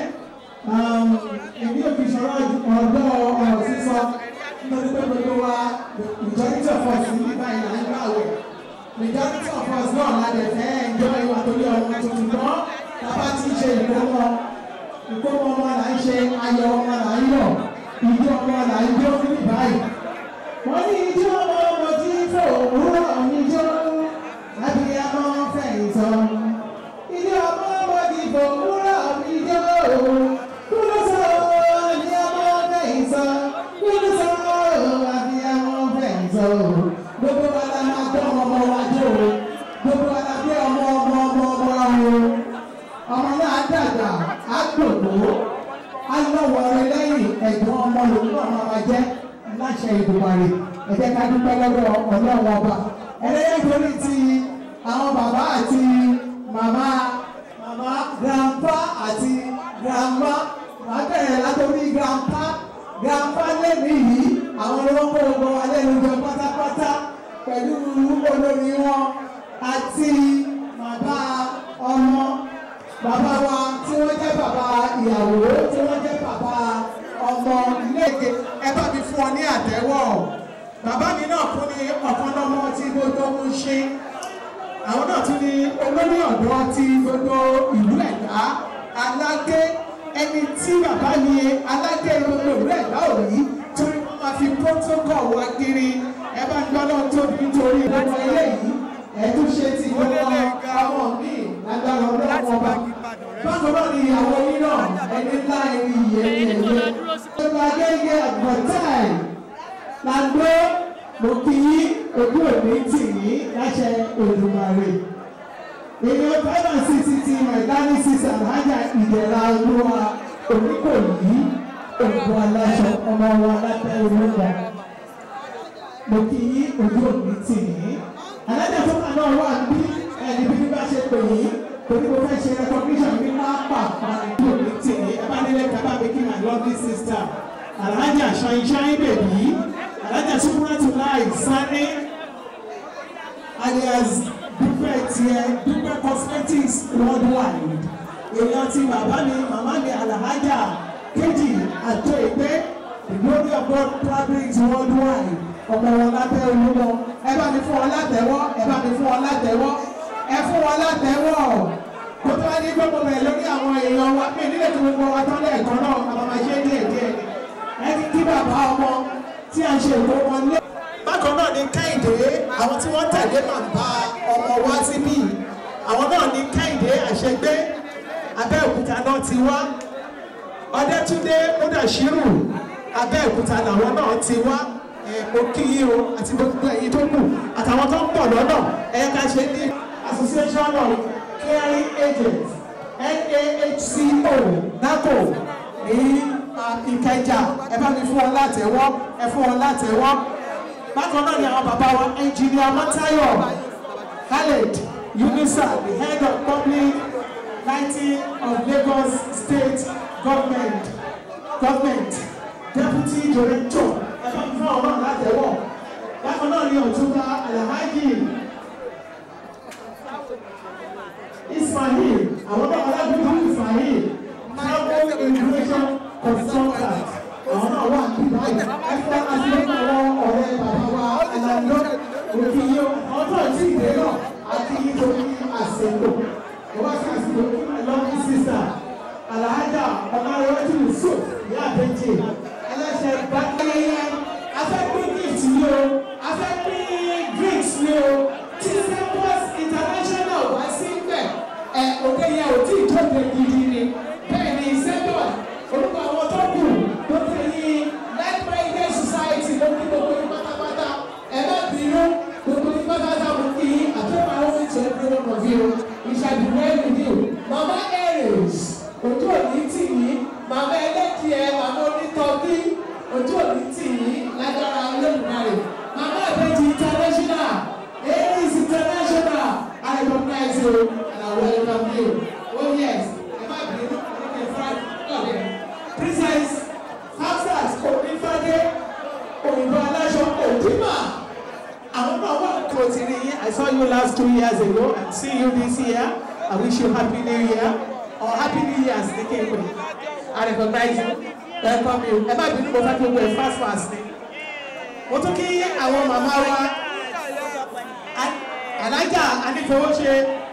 L: èmi ò fi ṣọ̀rọ̀ ọ̀dọ́ ọ̀rọ̀ sísọ nítorí pé gbogbo wa majority of us ní báyìí là ń gbà wẹ̀. Majority of us náà la dẹ̀ fẹ́ enjoy wa torí ọmọ tuntun náà tábà ti ṣe ìkómọ ọmọ là ń ṣe ayọ̀ ọmọ là ń yọ̀ ìjọ ọmọ là ń jó ní báyìí. Wọ́n ní ìjọ ọmọ tí fò òwúrọ̀ níjó abiyamọ fẹ̀yìntàn. Ìjọ ọmọ tí fò òwúrọ̀ níjó kúló sọ ní ọmọ fẹ̀yìntàn kúló sọ abiyamọ fẹ̀yìntàn. Gbogbo wa la máa gbọ́ ọmọ wa jó o, gbogbo wa la gbé ọmọ wa o. Ọmọ náà dàgbà á gbòògbò á lọ́wọ́ rẹ lẹ́yìn ẹ̀gbọ́n ọmọ lòun náà máa jẹ́ láṣẹ Èdùmàrè. Ẹ jẹ́ ká dúpẹ́ lọ́wọ́ Ọlọ́run ọba. Ẹlẹ́yìn torí ti àwọn bàbá àti màmá grandpa àti grandma màá bẹ̀rẹ̀ látòrí grandpa lẹ́nu yìí àwọn ni wọ́n kó gbogbo wa lẹ́nu jọ pátápátá pẹ̀lú olórí wọn àti bàbá ọmọ bàbá wa tí wọ́n jẹ́ bàbá ìyàwó tí wọ́n jẹ́ bàbá ọmọ iléèké. Ẹ bá mi fún ọ ní àtẹ́wọ́. Bàbá mi náà fún ní ọ̀kan lọ́mọ tí gbogbo ń ṣe. Àwọn náà tún ní olórí ọ̀dọ́ tí gbogbo ìlú Ẹ̀gbá Aládé ẹni tí bàbá ní Aládé gbogbo ìlú Ẹ̀gbá ò rí torí wọ́n máa fi protocol wá kiri. Ẹ bá gbọ́ náà tóbi nítorí gbogbo ilé yìí. Ẹ tún ṣe ti gbogbo ọmọ mi lágbára ọlọ́run ọba. Bákan náà ni ìyàwó yín náà ẹni ńlá ẹni ìyẹn. Gbogbo agẹ́gẹ́ àgbọ̀táì làgbó mo kí yín ojú òní tì yín láṣẹ Olùmarè. Èèyàn fẹ́ràn CCT dialysis Alhaja Ìdẹ̀ra Olúwa Oníkòyí ògbó aláṣọ ọmọ wa lábẹ́ olóńgbà. Mo kí yín ojú òní tì yín. Alájà tó kà náà wà bí ẹni bí bá ṣe pè yín torí mo fẹ́ ṣe recognition ní pápá ojú òní tì yín. Ẹ bá nílẹ̀ kábà mi kí my lovely sister Alhaja Shine Baby. Alhaja Sukuratulai Sani alias Dúpẹ́ tiẹ̀ Dúpẹ́ Cosmetics worldwide. Èèyàn ti bàbá mi màmá mi Alhaja Kejì Àtó Ìpé the glory of God fabrics worldwide. Ọmọ wọn lábẹ́ olúmọ. Ẹ bá mi fún wọn látẹ̀wọ́, ẹ bá mi fún wọn látẹ̀wọ́, ẹ fún wọn látẹ̀wọ́. Kó tó wá ní gbogbo rẹ̀ lórí àwọn èèyàn wa pé nílẹ̀ tí gbogbo wa tán lẹ́ẹ̀kan náà àwọn máa ṣe díẹ̀díẹ̀ ni. Ẹ ti kí bàbá ọmọ tí a ṣe ìwé wọn lé. Bákan náà ni Kẹ́hìndé àwọn tí wọ́n tẹ̀lé màmá ọmọ wa síbí àwọn náà ni Kẹ́hìndé Àṣegbé Abẹ́òkúta náà ti wá. Ọdẹ́túndé Múdàṣírù Abẹ́òkúta làwọn náà ti wá. Mo kí yín o àti gbogbo ẹ̀yin tó kù àtàwọn tó ń bọ̀ lọ́nà ẹ̀yẹ ká ṣe ní Association of Caring Agents NAHCO NACO ní Ìkẹjà. Ẹ bá mi fún wọn látẹ̀wọ́, ẹ fún wọn látẹ̀wọ́. Bákan náà ni àwọn bàbá wa Engineer Matayo Khaled Yunusa, the head of public lighting of Lagos State Government Deputy Director. Ẹ bá mi fún wọn náà látẹ̀wọ́. Bákan náà ni Ọ̀túnba Alhaji Ismail, àwọn náà Ọlágbèdú Ismail, Travel Immigration Consultant. Àwọn náà wà ní báyìí. Ẹ fún wa láti lọ́kọ̀ àwọn ọ̀rẹ́ bàbá wa Ẹ̀làndó Òkìyó. Àwọn tó ti ìdè náà àti nítorí àsìkò. Ìwọ́n sí àsìkò kí my lovely sister Alhaja Ọmọrẹ́wájú Yusuf ìyá àbẹ́jì. Ẹlẹ́sẹ̀ gbàgbẹ́yẹ. Afẹ́pín gift ni o. Afẹ́pín drinks ni o. Tí Sẹ́pọ̀s International wá sí bẹ̀. Òde yẹn ò tí ì tóbi gidi ni. Bẹ́ẹ̀ ni Sẹ́pọ̀s orúkọ àwọn tó kù tó tẹ̀lé Like-Minded Society ló ní gbogbo ní pátápátá. Ẹ má bínú gbogbo ní pátápátá mo kí àtọ́wọ́ àwọn ohun tí every one of you ìṣàdùnmọ́ ẹ̀mí ni o. Mama Aries ojú òní tì yín, màmá ẹlẹ́kìẹ́ màmá onítọ́bí ojú òní tì yín lágbára Olódùmarè. Mama Àbẹ́jì International Aries International I recognize you and I welcome you. Oh yes, ẹ má bínú ọ̀rẹ́ Frank ọ̀rẹ́ Princess Hafsat Onífádé òyìnbó aláṣọ Òdìmà àwọn náà wà kò tí rí yín I saw you last 2 years ago and see you this year. I wish you Happy New Year or Happy New Year's ní kéwì. I recognize you. Welcome you. Ẹ má bínú mo fẹ́ kí gbogbo ẹ̀ fast ni. Mo tún kí àwọn màmá wa Alájà Anífowóṣe.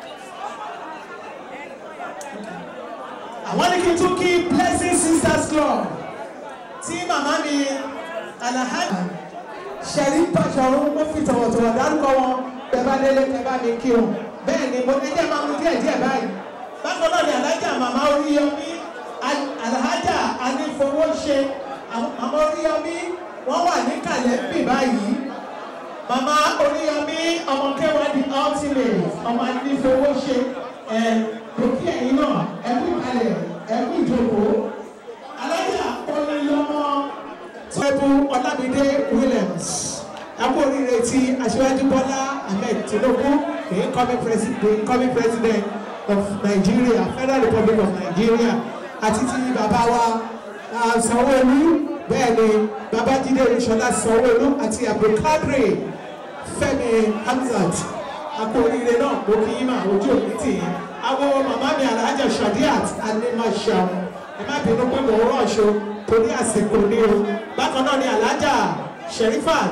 L: Àwọn ní kí n tún kí Blessing Sisters Club tí màmá mi Alhaja Sherif Basharu ó fi tọ̀wọ̀tọ̀wọ̀ dárúkọ wọn bẹ́ẹ̀ bá délé kẹ́ bá mi kí wọn. Bẹ́ẹ̀ ni mo ní jẹ́ máa mú díẹ̀ báyìí. Bákan náà ni Alájà màmá Oríyọmí Alhaja Anífowóṣe màmá Oríyọmí wọ́n wà ní Kàlẹ́bì báyìí. Màmá Oríyọmí ọmọ Kẹwàá the ultimate ọmọ Anífowóṣe lókè ẹ̀yìn náà ẹ̀kú ìkàlẹ̀ ẹ̀kú ìjókòó. Alájà Oyinlọ́mọ Tẹ́bù Ọlámídé Williams ẹ̀kú oríire ti Aṣíwájú Bọ́lá Ahmed Tinubu the incoming president of Nigeria, Federal Republic of Nigeria, àti ti bàbá wa Sanwó-Olú bẹ́ẹ̀ ni Babájídé Olúṣọlá Sanwó-Olú àti Abdulkadir Fẹ́mi Hamzat ẹ̀kú oríire náà mo kí yín mà ojú òní tì yín. Àwọn màmá mi Alhaja Shadiat Animasha ẹ má bínú pé mo rọ̀ṣọ torí àsìkò ní o. Bákan náà ni Alhaja Sherifat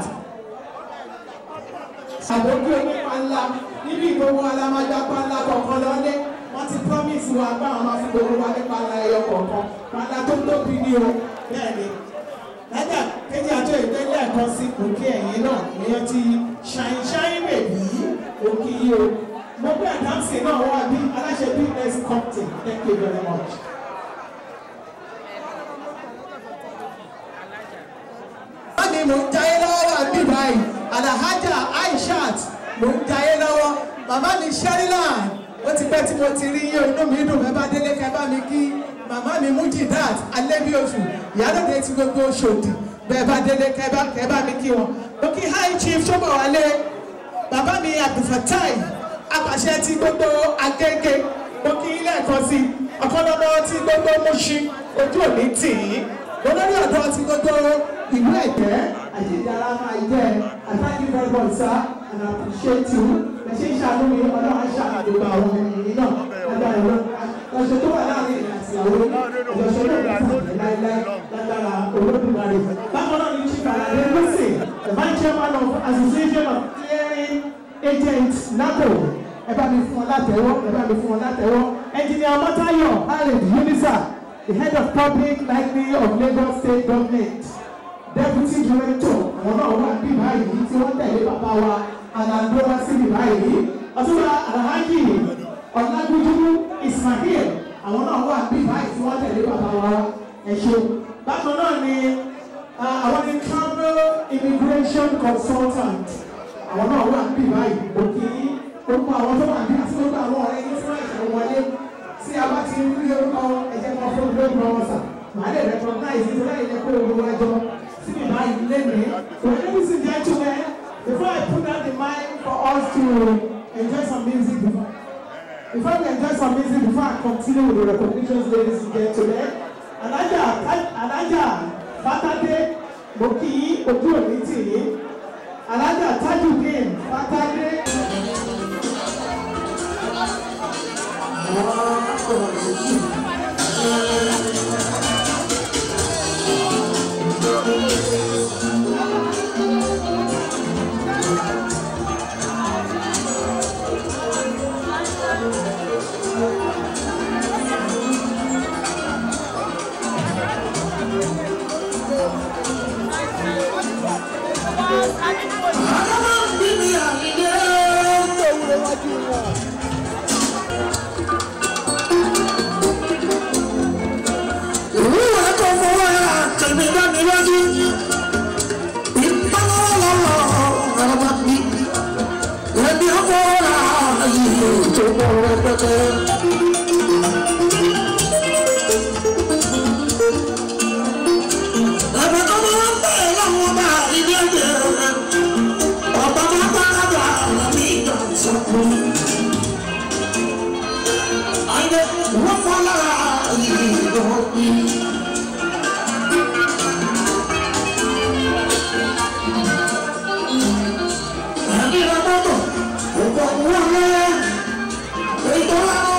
L: àbójú onípa ńlá níbi ìgbowó alámájápá ńlá kọ̀ọ̀kan lọ́lé wọ́n ti promise wa pé àwọn máa fi gbogbo wa nípa ńlá ẹyọ kọ̀ọ̀kan pàdà tó tóbi ní o bẹ́ẹ̀ ni. Lájà kéjì àjọ ìgbélé ẹ̀kan sí òkè ẹ̀yìn náà ìyẹn ti ṣàìṣàì bèbí òkè yìí o. Mo gbé àdáǹsì náà wá bí aláṣẹ business company. Thank you very much. Wọ́n ní mò ń jayé lọ́wọ́ wà bí báyìí. Alhaja Aishat mò ń jayé lọ́wọ́. Màmá mi Sherilan ó ti pẹ́ tí mo ti rí yín inú mi dùn bẹ́ẹ̀ bá délé kẹ́ bá mi kí. Màmá mi Mujidat Alébíoṣù ìyálòde ti gbogbo Oṣòdì bẹ́ẹ̀ bá délé kẹ́ bá mi kí wọn. Mo kí High Chief Ṣọ́bọ̀wálé bàbá mi Abdulfatai apàṣẹ ti gbogbo Agége mo kí ilé ẹ̀kọ́ sí ọ̀kọ́lọ́mọ ti gbogbo Mùṣín ojú òní tì í olórí ọ̀dọ́ ti gbogbo ìlú Ẹ̀gbẹ́ àjíjára máa jẹ́ I thank you very much sir and I appreciate you ẹ ṣe ń ṣàánú mi ọlọ́run ṣàánú àwọn ènìyàn náà lágbára ọ̀ṣọ́ tó wà láàrin ìrìn àti àwọn ọ̀ṣọ́ tó wà láàrin láíláí lágbára Olódùmarè. Bákan náà ní Chief Alade Lucy the vice chairman of Association of Clearing Agents NACO ẹ bá mi fún wọn látẹ̀wọ́ Engineer Matayo Khalid Unisa the head of public library of Lagos State Government deputy director àwọn náà wà bí báyìí tí wọ́n tẹ̀lé bàbá wa Anandora sí bí báyìí ọtúnba Alhaji Ọlágúnjú Ismail àwọn náà wà bí báyìí tí wọ́n tẹ̀lé bàbá wa ẹ̀ṣọ́. Bákan náà ni àwọn ní travel immigration consultant àwọn náà wà bí báyìí òkè orúkọ àwọn tó wà bí àti gbogbo àwọn ọ̀rẹ́ yìí fún ẹ̀ṣẹ̀ wọlé tí a bá ti rí orúkọ ẹ̀jẹ̀ kan fún olóògùn ọmọ sà màá lè recognize nítorí ẹ̀yẹ pé olówó ẹjọ́ sí mi báyìí lẹ́nìí. Ladies and gentlemen, before I put down the mic for us to enjoy some music before we enjoy some music before I continue with the recognitions, ladies and gentlemen, Alájà Fátádé mo kí yín ojú òní tì yín Alájà Tajudeen Fátádé.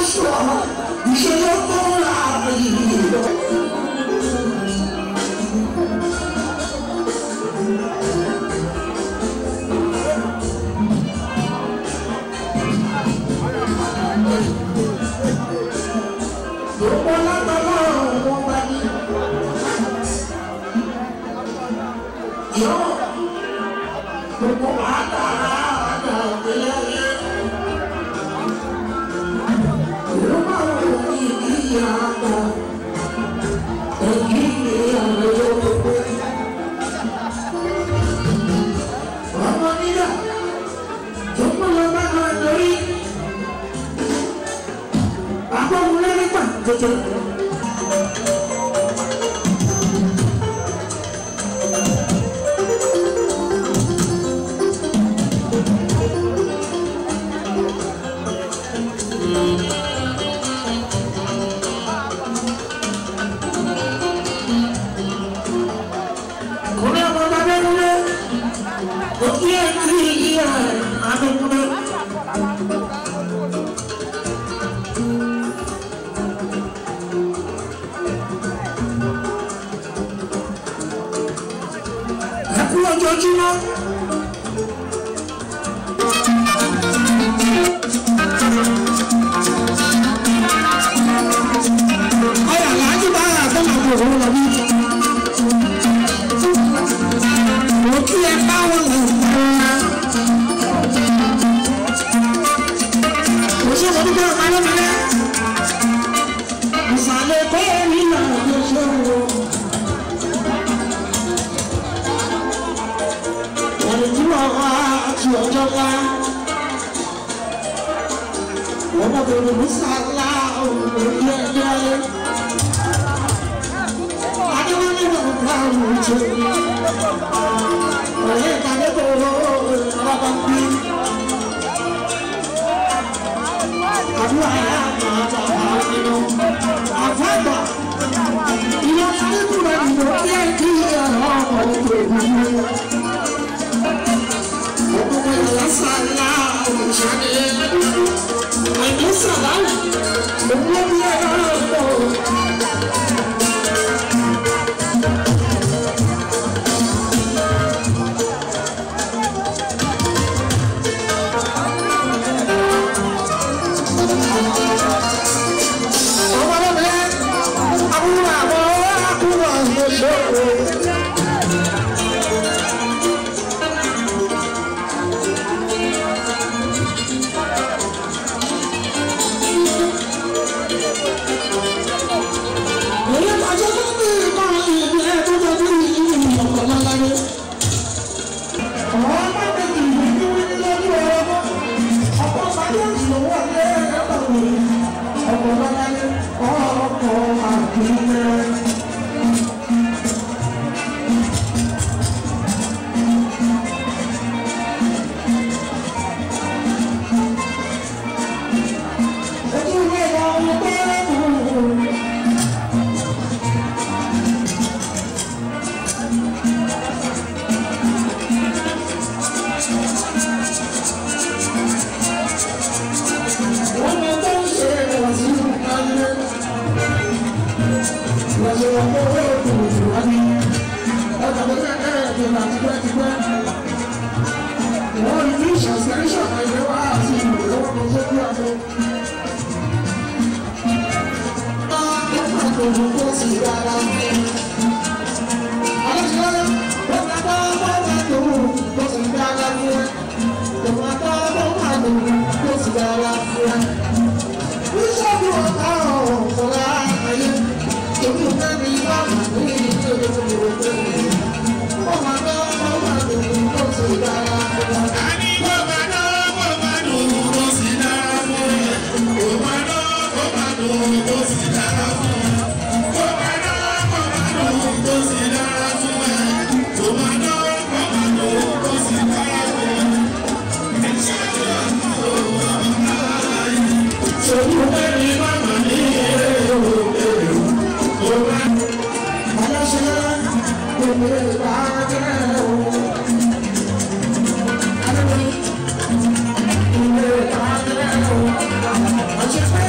M: Just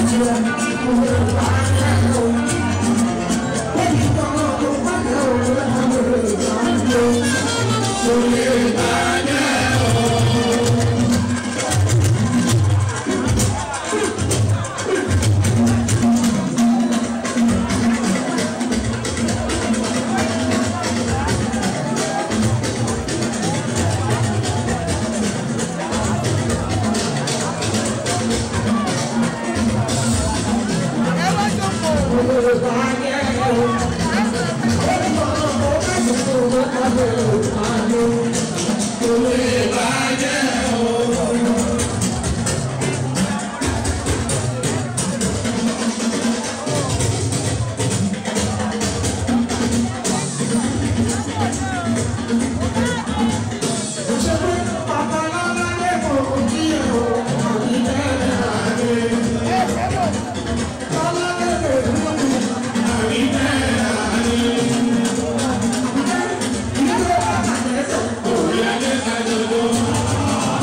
K: Oh,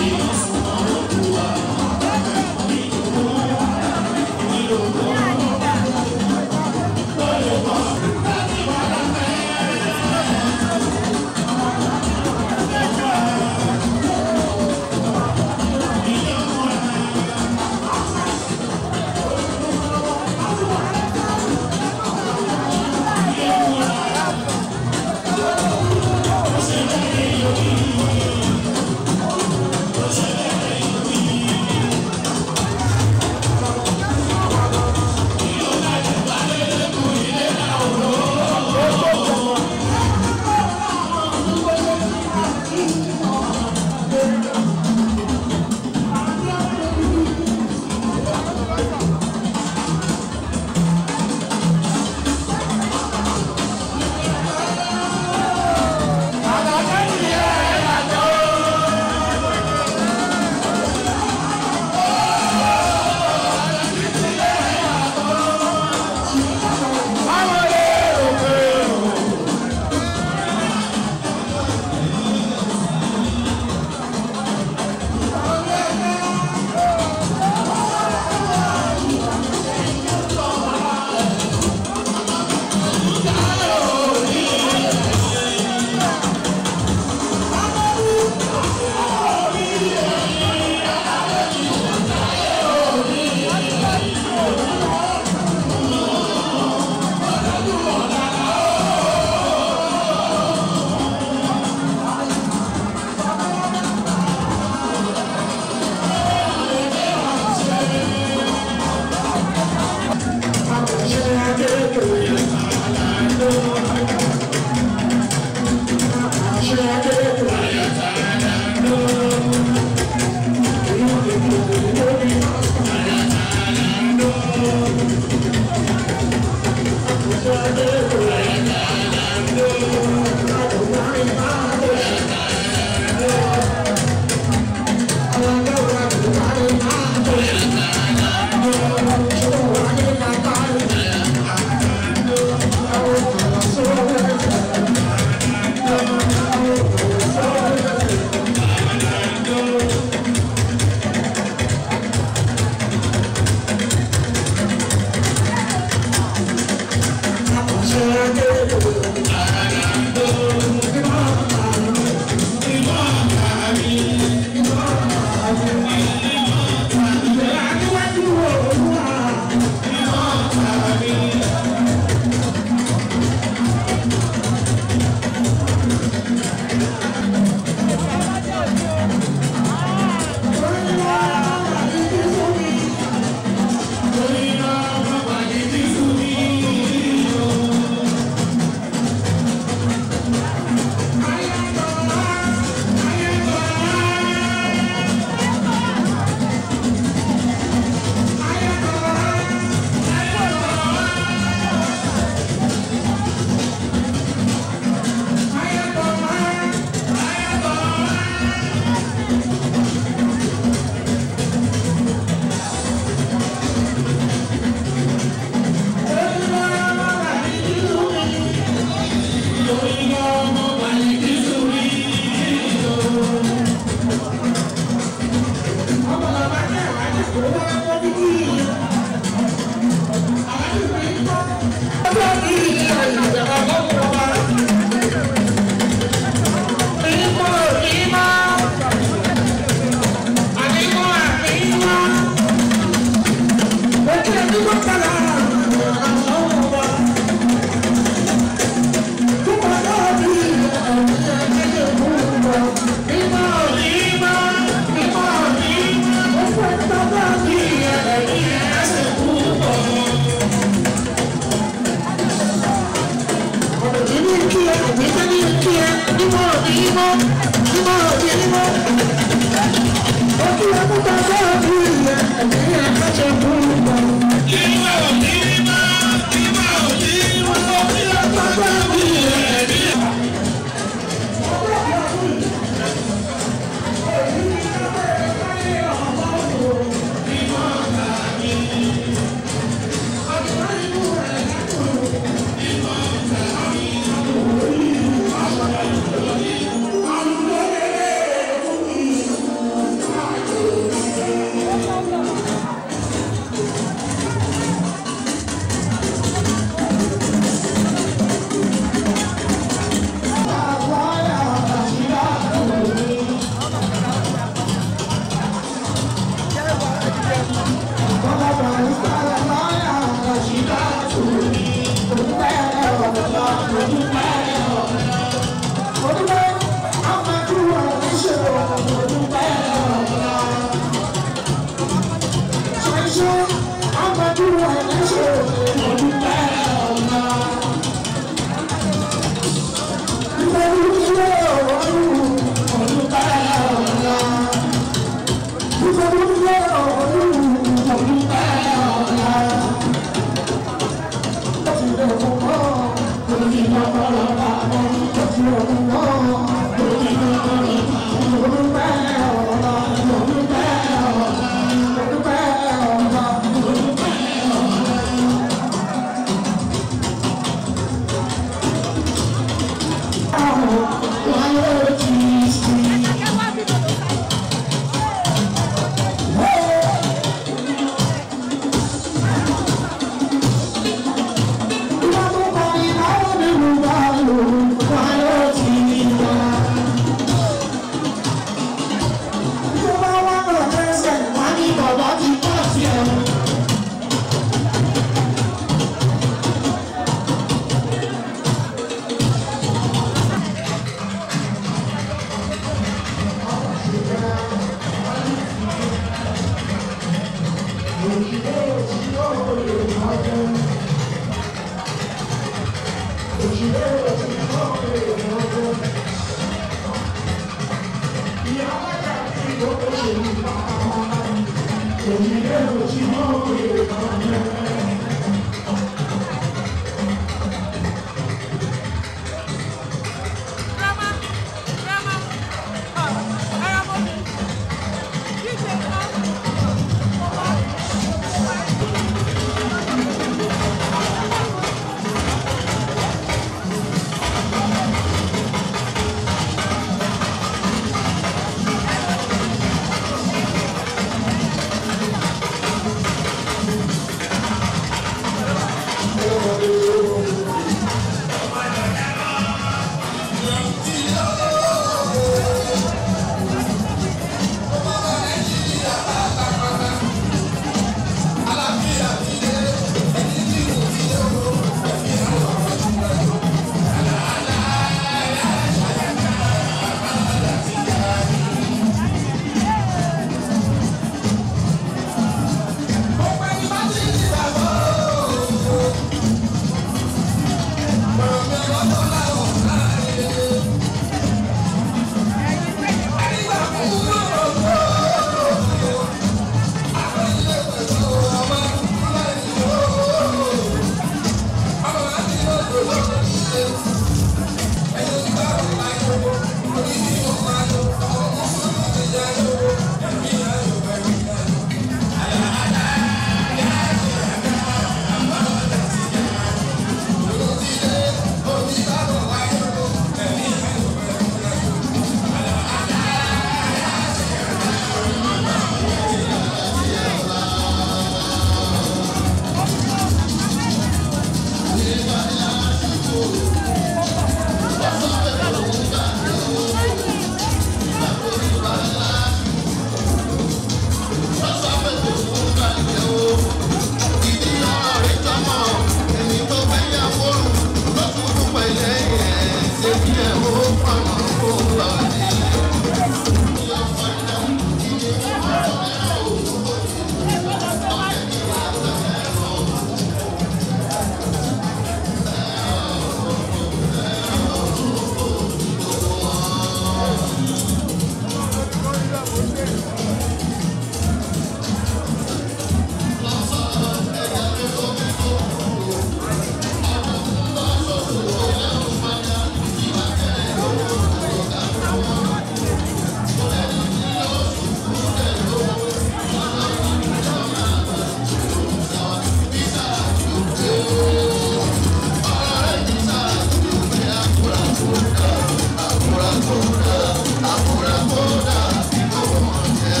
M: Akura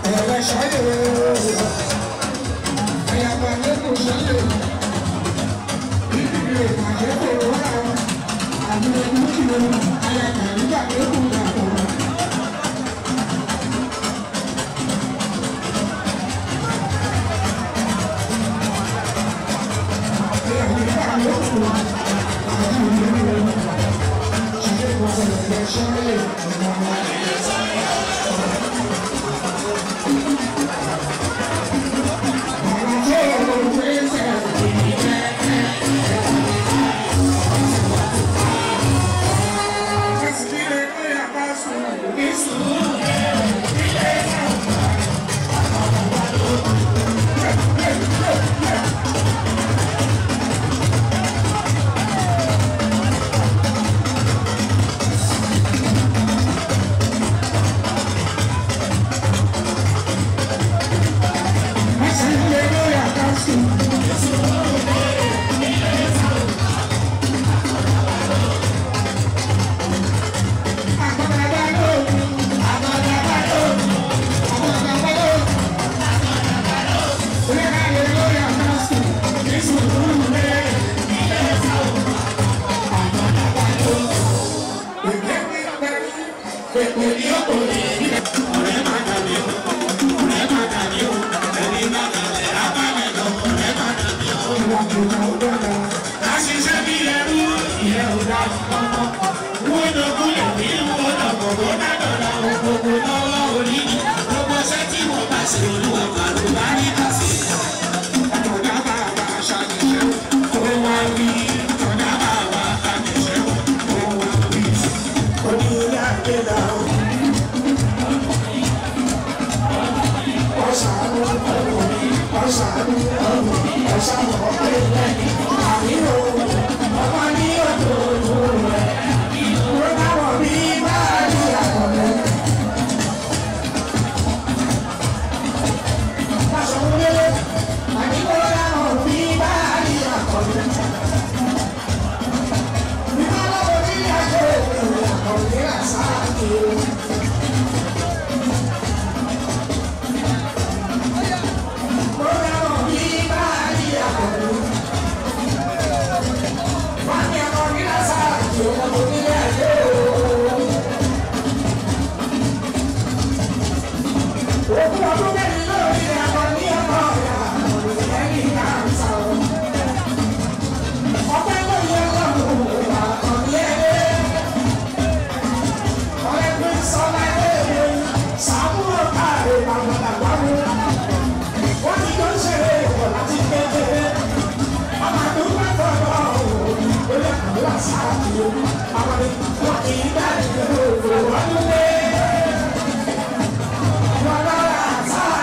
M: What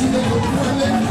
M: ilé òkú wọlé.